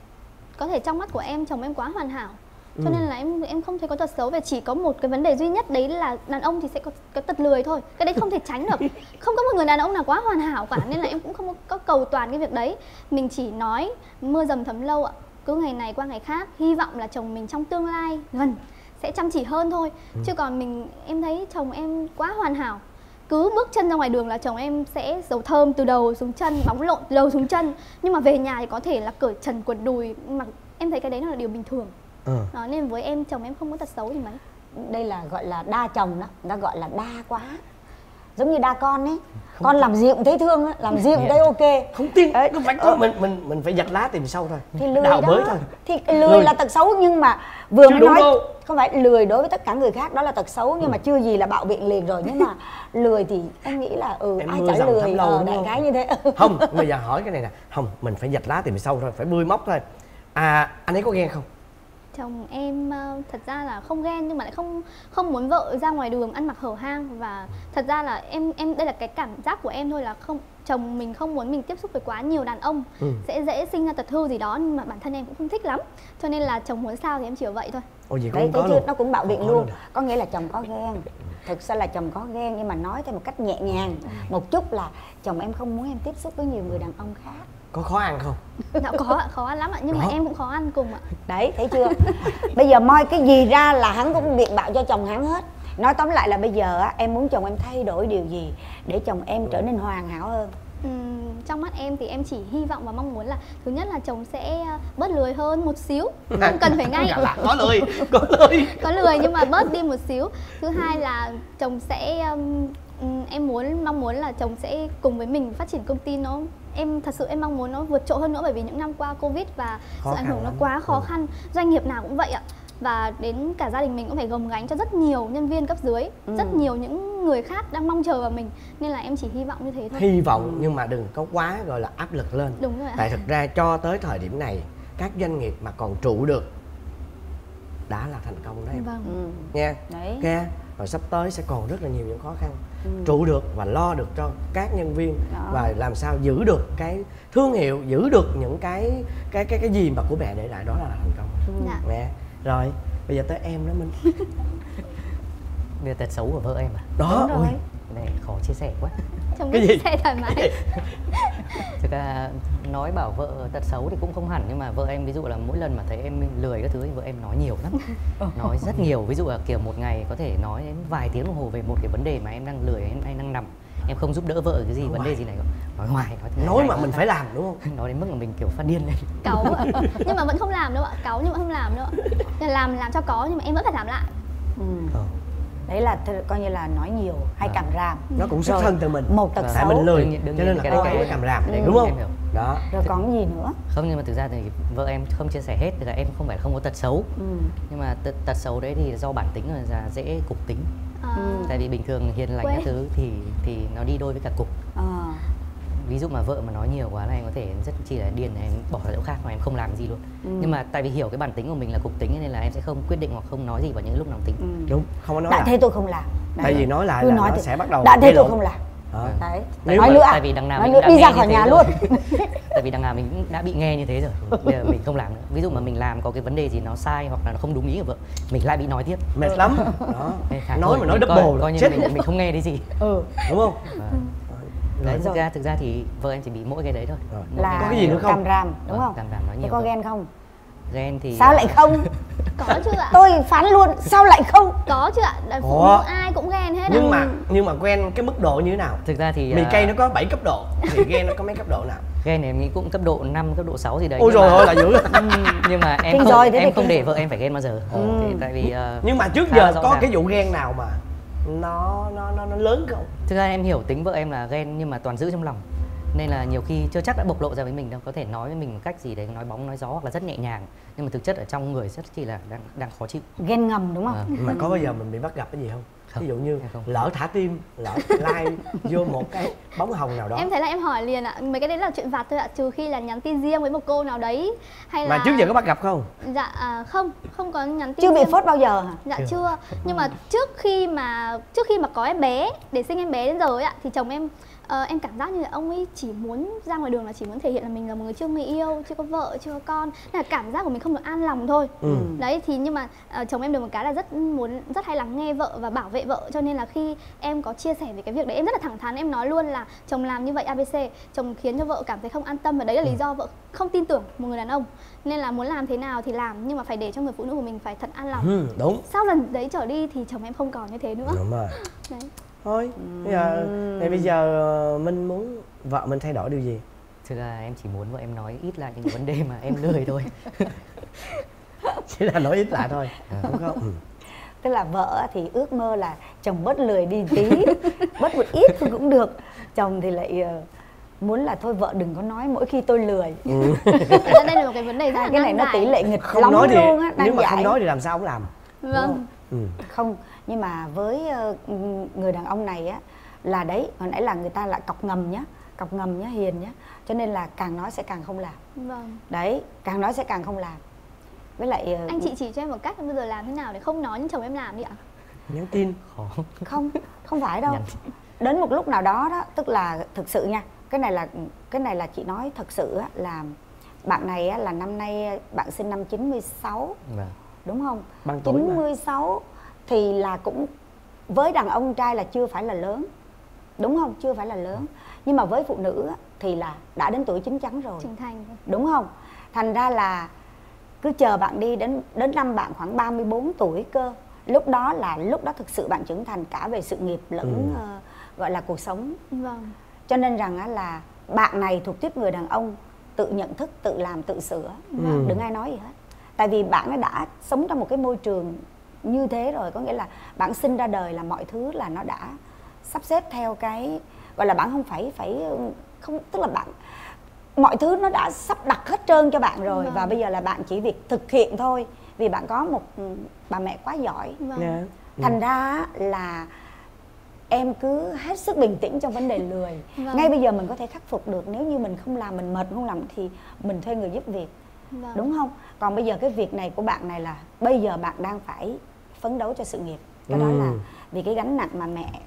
S9: có thể trong mắt của em chồng em quá hoàn hảo, cho
S5: Ừ.
S9: nên là em em không thấy có tật xấu, và chỉ có một cái vấn đề duy nhất đấy là đàn ông thì sẽ có cái tật lười thôi, cái đấy không thể tránh được. Không có một người đàn ông nào quá hoàn hảo cả, nên là em cũng không có, có cầu toàn cái việc đấy. Mình chỉ nói mưa dầm thấm lâu ạ, cứ ngày này qua ngày khác, hy vọng là chồng mình trong tương lai gần sẽ chăm chỉ hơn thôi. Chứ còn mình em thấy chồng em quá hoàn hảo, cứ bước chân ra ngoài đường là chồng em sẽ dầu thơm từ đầu xuống chân, bóng lộn từ đầu xuống chân, nhưng mà về nhà thì có thể là cởi trần quần đùi, mà em thấy cái đấy là điều bình thường.
S5: Ừ.
S9: Đó, nên với em chồng em không có tật xấu gì mấy.
S1: Đây là gọi là đa chồng đó, người ta gọi là đa quá. Giống như đa con ấy. Con làm gì cũng thấy thương á, làm gì cũng thấy ok.
S5: Không tin,
S1: Đấy.
S5: không phải có mình mình mình phải giật lá tìm sâu thôi.
S1: Thì lười
S5: Đào
S1: đó.
S5: bới thôi.
S1: Thì cái lười
S5: Lười.
S1: là tật xấu, nhưng mà vừa
S5: Chưa
S1: mới
S5: đúng
S1: nói
S5: đâu.
S1: không phải lười đối với tất cả người khác đó là tật xấu, nhưng mà chưa gì là bạo biện liền rồi. Nhưng mà lười thì em nghĩ là ừ
S5: Em
S1: ai
S5: mưa
S1: chả
S5: dầm thấm
S1: lười,
S5: lâu,
S1: ờ,
S5: đúng
S1: đại
S5: không?
S1: khái như thế.
S5: Không, bây giờ hỏi cái này nè. Không, mình phải dạch lá tìm sâu thôi, phải bươi móc thôi. À, anh ấy có ghen không?
S9: Chồng em ờ, thật ra là không ghen, nhưng mà lại không không muốn vợ ra ngoài đường ăn mặc hở hang, và thật ra là em em đây là cái cảm giác của em thôi, là không chồng mình không muốn mình tiếp xúc với quá nhiều đàn ông,
S5: Ừ.
S9: sẽ dễ sinh ra tật hư gì đó, nhưng mà bản thân em cũng không thích lắm, cho nên là chồng muốn sao thì em chịu vậy thôi.
S5: Ồ gì
S1: Đấy,
S5: cũng
S1: thấy
S5: có
S1: chưa?
S5: luôn.
S1: Nó cũng bạo biện
S5: Có
S1: luôn.
S5: à?
S1: Có nghĩa là chồng có ghen. Thực ra là chồng có ghen, nhưng mà nói theo một cách nhẹ nhàng một chút là chồng em không muốn em tiếp xúc với nhiều người đàn ông khác.
S5: Có khó ăn không?
S9: Dạ có ạ, khó ăn lắm ạ, nhưng mà
S5: Đó.
S9: em cũng khó ăn cùng ạ.
S1: Đấy, thấy chưa? Bây giờ moi cái gì ra là hắn cũng biện bạo cho chồng hắn hết. Nói tóm lại là bây giờ á, em muốn chồng em thay đổi điều gì để chồng em trở nên hoàn hảo hơn.
S9: Ừm, trong mắt em thì em chỉ hy vọng và mong muốn là thứ nhất là chồng sẽ bớt lười hơn một xíu, không cần phải ngay
S5: Dạ là có lười, có lười.
S9: có lười nhưng mà bớt đi một xíu. Thứ hai là chồng sẽ um, um, em muốn mong muốn là chồng sẽ cùng với mình phát triển công ty nó, em thật sự em mong muốn nó vượt trội hơn nữa, bởi vì những năm qua Covid và
S5: Khó
S9: sự ảnh
S5: khăn
S9: hưởng nó
S5: lắm.
S9: quá khó
S5: Ừ.
S9: khăn. Doanh nghiệp nào cũng vậy ạ. Và đến cả gia đình mình cũng phải gồng gánh cho rất nhiều nhân viên cấp dưới,
S1: Ừ.
S9: rất nhiều những người khác đang mong chờ vào mình, nên là em chỉ hy vọng như thế thôi.
S5: Hy vọng nhưng mà đừng có quá gọi là áp lực lên.
S9: Đúng rồi ạ.
S5: Tại thực ra cho tới thời điểm này các doanh nghiệp mà còn trụ được đã là thành công đó em.
S9: Vâng.
S1: Ừ.
S5: Nha.
S1: Đấy.
S5: Nha. Và sắp tới sẽ còn rất là nhiều những khó khăn.
S1: Ừ.
S5: Trụ được và lo được cho các nhân viên
S1: Đó.
S5: và làm sao giữ được cái thương hiệu, giữ được những cái cái cái cái gì mà của mẹ để lại, đó là thành công.
S9: Dạ.
S5: Mẹ. Rồi, bây giờ tới em đó Minh.
S8: Bây giờ tật xấu của vợ em à?
S5: Đó,
S1: Đúng
S5: ui,
S1: rồi.
S8: Cái này khó chia sẻ quá.
S9: Chồng
S5: Cái
S9: cứ
S5: gì?
S9: xe thoải mái.
S8: Thực ra nói bảo vợ tật xấu thì cũng không hẳn, nhưng mà vợ em ví dụ là mỗi lần mà thấy em lười các thứ thì vợ em nói nhiều lắm. Nói rất nhiều, ví dụ là kiểu một ngày có thể nói đến vài tiếng đồng hồ về một cái vấn đề mà em đang lười, em, em đang nằm, em không giúp đỡ vợ cái gì,
S5: Nói
S8: vấn đề
S5: hoài.
S8: gì này nói hoài, nói,
S5: nói mà mình phải làm đúng không?
S8: nói đến mức mà mình kiểu phát điên lên.
S9: Cáu ạ. Nhưng mà vẫn không làm đâu ạ. Cáu nhưng mà không làm đâu ạ. Nên làm làm cho có nhưng mà em vẫn phải làm lại.
S1: Ừ.
S5: Ờ.
S1: Đấy là th- coi như là nói nhiều hay
S8: À.
S1: càm ràm.
S5: Nó cũng xuất
S1: Rồi,
S5: thân từ mình.
S1: một tật
S8: Vâng.
S5: Tại
S1: xấu.
S5: mình lười
S8: Đương nhiên- đương
S5: cho nên
S8: nhiên
S5: là
S8: cái
S5: có
S8: đấy-
S5: cái cảm ràm
S1: Ừ.
S5: đúng không?
S8: Em hiểu.
S5: Đó.
S1: Rồi còn gì nữa?
S8: Không, nhưng mà thực ra thì vợ em không chia sẻ hết, tức là em không phải là không có tật xấu,
S1: Ừ.
S8: nhưng mà tật, tật xấu đấy thì do bản tính là dễ cục tính.
S9: À,
S1: Ừ.
S8: Tại vì bình thường hiền lành
S9: Quê.
S8: các thứ thì thì nó đi đôi với cả cục.
S1: Ờ.
S8: Ví dụ mà vợ mà nói nhiều quá là em có thể rất chỉ là điên, em bỏ ra chỗ khác mà em không làm gì luôn.
S1: Ừ.
S8: Nhưng mà tại vì hiểu cái bản tính của mình là cục tính nên là em sẽ không quyết định hoặc không nói gì vào những lúc nóng tính.
S1: Ừ.
S5: Đúng, không có nói
S1: Đã
S5: lại.
S1: thế tôi không làm.
S5: Tại vì nói lại
S1: Cứ
S5: là
S1: nói
S5: nó
S1: thì-
S5: sẽ bắt đầu
S1: đã thế
S5: gây
S1: tôi
S5: lộn.
S1: không làm.
S5: Đó.
S1: Đấy.
S5: Nếu
S1: Nói
S5: mà-
S1: nữa à?
S8: tại vì đằng nào
S1: Nói
S8: mình
S1: nữa,
S8: cũng đã
S1: đi ra
S8: nghe
S1: khỏi
S8: như
S1: nhà
S8: thế
S1: luôn.
S8: rồi. Tại vì đằng nào mình cũng đã bị nghe như thế rồi, bây giờ mình không làm nữa. Ví dụ mà mình làm có cái vấn đề gì nó sai hoặc là nó không đúng ý của vợ, mình lại bị nói tiếp.
S5: Mệt lắm. Đó.
S8: Thế thà
S5: Nói
S8: thôi,
S5: mà nói
S8: mình
S5: double
S8: coi,
S5: là
S8: coi như
S5: chết.
S8: mình mình không nghe thấy gì.
S1: Ừ.
S5: Đúng không?
S8: Vâng. Đấy,
S5: Rồi.
S8: thực ra thực ra thì vợ em chỉ bị mỗi cái đấy thôi.
S5: Rồi.
S8: Mỗi
S1: Là
S5: Có cái gì nữa không?
S1: càm ràm đúng
S8: Vâng,
S1: không?
S8: càm ràm nói
S1: Thế
S8: nhiều
S1: có
S8: thôi.
S1: ghen không?
S8: Ghen thì
S1: Sao lại không?
S9: có chứ ạ.
S1: Tôi phán luôn, sao lại không?
S9: Có chứ ạ. Đàn phụ
S5: Có.
S9: nữ ai cũng ghen hết.
S5: Nhưng
S9: ạ.
S5: mà nhưng mà quen cái mức độ như thế nào?
S8: thực ra thì
S5: Mì
S8: à,
S5: cây nó có bảy cấp độ thì ghen nó có mấy cấp độ nào?
S8: ghen thì em nghĩ cũng cấp độ năm, cấp độ sáu gì đấy.
S5: Ôi
S8: nhưng
S5: rồi
S8: mà-
S5: ơi là dữ.
S8: Ừm, nhưng mà em
S1: Kinh
S8: không,
S1: rồi, thế
S8: em
S1: thì
S8: không
S1: kinh
S8: để
S1: rồi.
S8: vợ em phải ghen bao giờ.
S1: Ừ.
S8: Thì tại vì ờ,
S5: Nhưng mà trước
S8: khá là
S5: giờ
S8: rõ
S5: có
S8: ràng.
S5: cái vụ ghen nào mà nó nó nó, nó lớn không?
S8: Thực ra em hiểu tính vợ em là ghen nhưng mà toàn giữ trong lòng, nên là nhiều khi chưa chắc đã bộc lộ ra với mình đâu, có thể nói với mình một cách gì đấy, nói bóng nói gió hoặc là rất nhẹ nhàng, nhưng mà thực chất ở trong người rất chỉ là đang đang khó chịu.
S1: Ghen ngầm đúng không?
S8: À,
S5: Mà có bao giờ mình bị bắt gặp cái gì không?
S8: Không,
S5: Ví dụ như
S8: em không.
S5: lỡ thả tim, lỡ like vô một cái bóng hồng nào đó.
S9: Em thấy là em hỏi liền ạ. Mấy cái đấy là chuyện vặt thôi ạ. Trừ khi là nhắn tin riêng với một cô nào đấy. Hay là...
S5: Mà trước giờ có bắt gặp không?
S9: Dạ à, không, không có nhắn tin
S1: Chưa bị
S9: riêng.
S1: phốt bao giờ hả?
S9: Dạ
S5: Chưa.
S9: chưa. Nhưng mà trước khi mà trước khi mà có em bé, để sinh em bé đến giờ ấy ạ, thì chồng em ờ, em cảm giác như là ông ấy chỉ muốn ra ngoài đường là chỉ muốn thể hiện là mình là một người chưa người yêu, chưa có vợ, chưa có con, nên là cảm giác của mình không được an lòng thôi.
S5: Ừ.
S9: Đấy thì nhưng mà ờ, chồng em được một cái là rất muốn rất hay lắng nghe vợ và bảo vệ vợ, cho nên là khi em có chia sẻ về cái việc đấy em rất là thẳng thắn, em nói luôn là chồng làm như vậy a bê xê, chồng khiến cho vợ cảm thấy không an tâm, và đấy là lý do vợ không tin tưởng một người đàn ông, nên là muốn làm thế nào thì làm, nhưng mà phải để cho người phụ nữ của mình phải thật an lòng.
S5: Ừ, đúng.
S9: Sau lần đấy trở đi thì chồng em không còn như thế nữa.
S5: Đúng rồi.
S9: Đấy.
S5: Thôi, bây giờ thì bây giờ ờ, Minh muốn vợ mình thay đổi điều gì?
S8: thực ra em chỉ muốn vợ em nói ít lại những cái vấn đề mà em lười thôi.
S5: Chỉ là nói ít lại thôi, đúng không? Ừ.
S1: Tức là vợ thì ước mơ là chồng bớt lười đi tí, bớt một ít thôi cũng được. Chồng thì lại ờ, muốn là thôi vợ đừng có nói mỗi khi tôi lười.
S5: Ừ.
S9: Thật ra đây là một cái vấn đề rất là
S1: Cái này
S9: nan
S1: nó
S9: giải.
S1: tỷ lệ nghịch
S5: Không
S1: lắm
S5: nói thì
S1: luôn á,
S5: nếu
S1: nan
S5: mà
S1: giải.
S5: không nói thì làm sao cũng làm.
S9: Vâng.
S5: Ừ.
S1: Không, nhưng mà với ờ, người đàn ông này á là đấy, hồi nãy là người ta lại cọc ngầm nhá, cọc ngầm nhá, hiền nhá, cho nên là càng nói sẽ càng không làm.
S9: Vâng.
S1: Đấy, càng nói sẽ càng không làm. Với lại ờ,
S9: Anh chị chỉ cho em một cách bây giờ làm thế nào để không nói nhưng chồng em làm đi ạ?
S5: Nhắn tin.
S8: Khó.
S1: không, không phải đâu.
S8: Nhắn.
S1: Đến một lúc nào đó đó, tức là thực sự nha, cái này là cái này là chị nói thật sự á, là bạn này á, là năm nay bạn sinh năm chín mươi sáu,
S8: Vâng.
S1: đúng không?
S5: Bằng tuổi mà.
S1: chín mươi sáu thì là cũng với đàn ông trai là chưa phải là lớn, đúng không? Chưa phải là lớn, nhưng mà với phụ nữ á, thì là đã đến tuổi chín chắn rồi,
S9: Trưởng thành.
S1: đúng không? Thành ra là cứ chờ bạn đi đến đến năm bạn khoảng ba mươi bốn tuổi cơ, lúc đó là lúc đó thực sự bạn trưởng thành cả về sự nghiệp lẫn
S5: Ừ.
S1: ờ, gọi là cuộc sống.
S9: Vâng.
S1: Cho nên rằng á là bạn này thuộc tiếp người đàn ông tự nhận thức, tự làm, tự sửa.
S5: Ừ.
S1: Đừng ai nói gì hết. Tại vì bạn ấy đã sống trong một cái môi trường như thế rồi. Có nghĩa là bạn sinh ra đời là mọi thứ là nó đã sắp xếp theo cái gọi là bạn không phải phải không, tức là bạn mọi thứ nó đã sắp đặt hết trơn cho bạn rồi.
S9: Vâng.
S1: Và bây giờ là bạn chỉ việc thực hiện thôi. Vì bạn có một bà mẹ quá giỏi.
S9: Vâng.
S5: Dạ.
S1: Thành ra là em cứ hết sức bình tĩnh trong vấn đề lười.
S9: Vâng.
S1: Ngay bây giờ mình có thể khắc phục được. Nếu như mình không làm, mình mệt không làm thì mình thuê người giúp việc.
S9: Vâng.
S1: Đúng không? Còn bây giờ cái việc này của bạn này là bây giờ bạn đang phải phấn đấu cho sự nghiệp. Cái đó
S5: Ừ.
S1: là vì cái gánh nặng mà mẹ,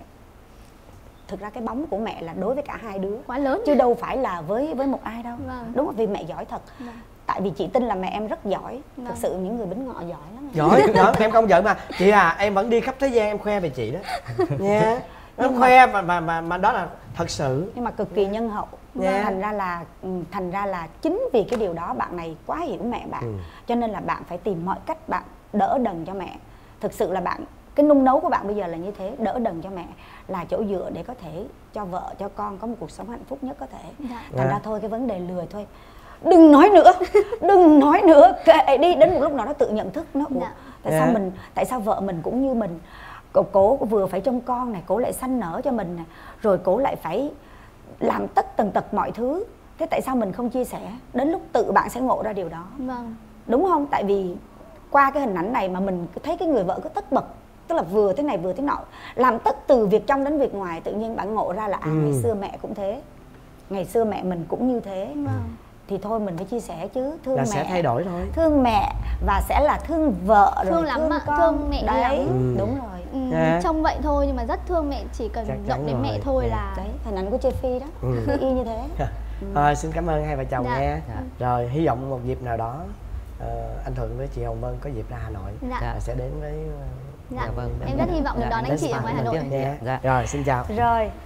S1: thực ra cái bóng của mẹ là đối với cả hai đứa
S9: Quá lớn.
S1: chứ đâu phải là với với một ai đâu.
S9: Vâng.
S1: Đúng không? Vì mẹ giỏi thật.
S9: Vâng.
S1: Tại vì chị tin là mẹ em rất giỏi.
S9: Vâng.
S1: Thực sự những người bính ngọ giỏi lắm.
S5: Giỏi, giỏi, em không giỏi mà chị à, em vẫn đi khắp thế gian em khoe về chị đó nha. Nó
S1: Nhưng mà-
S5: khoe mà, mà mà mà đó là thật sự.
S1: Nhưng mà cực kỳ nhân hậu.
S5: Dạ.
S1: Thành ra là ừ, thành ra là chính vì cái điều đó bạn này quá hiểu mẹ bạn.
S5: Ừ.
S1: Cho nên là bạn phải tìm mọi cách bạn đỡ đần cho mẹ. Thực sự là bạn, cái nung nấu của bạn bây giờ là như thế, đỡ đần cho mẹ là chỗ dựa để có thể cho vợ cho con có một cuộc sống hạnh phúc nhất có thể.
S9: Dạ.
S1: Thành
S5: Dạ.
S1: ra thôi cái vấn đề lười thôi, đừng nói nữa, đừng nói nữa, kệ đi, đến một lúc nào nó tự nhận thức nó ủa,
S9: Dạ.
S1: tại
S5: Dạ.
S1: sao mình tại sao vợ mình cũng như mình, cô, cố vừa phải trông con này, cố lại sanh nở cho mình này, rồi cố lại phải làm tất tần tật mọi thứ, thế tại sao mình không chia sẻ? Đến lúc tự bạn sẽ ngộ ra điều đó,
S9: Vâng.
S1: đúng không? Tại vì qua cái hình ảnh này mà mình thấy cái người vợ cứ tất bật, tức là vừa thế này vừa thế nọ, làm tất từ việc trong đến việc ngoài, tự nhiên bạn ngộ ra là à,
S5: Ừ.
S1: ngày xưa mẹ cũng thế, ngày xưa mẹ mình cũng như thế.
S9: Vâng.
S1: Thì thôi mình phải chia sẻ chứ, thương
S5: Là
S1: mẹ
S5: sẽ thay đổi thôi.
S1: thương mẹ và sẽ là thương vợ rồi
S9: Thương lắm
S1: thương
S9: ạ,
S1: con.
S9: thương mẹ
S1: đấy
S9: lắm.
S5: Ừ.
S1: đúng rồi.
S9: Ừ,
S5: Dạ.
S9: trông vậy thôi nhưng mà rất thương mẹ, chỉ cần
S5: Chắc
S9: động
S5: chắn
S9: đến mẹ
S5: rồi.
S9: thôi
S5: Dạ.
S9: là
S1: Đấy hình ảnh của Chê Phi đó,
S5: Ừ.
S1: y như thế.
S5: Thôi xin cảm ơn hai vợ chồng
S9: Dạ.
S5: nha.
S8: Dạ.
S5: Rồi hy vọng một dịp nào đó ờ, anh Thuận với chị Hồng Vân có dịp ra Hà Nội
S9: Dạ.
S5: là sẽ đến với ờ,
S9: Dạ.
S8: Dạ vâng.
S9: Em rất hy vọng được
S8: Dạ,
S9: đón anh
S8: đến
S9: chị ở
S8: spa
S9: ngoài Hà
S8: lần
S9: Nội.
S8: tiếp.
S5: nha.
S8: Dạ.
S5: Rồi xin chào.
S1: Rồi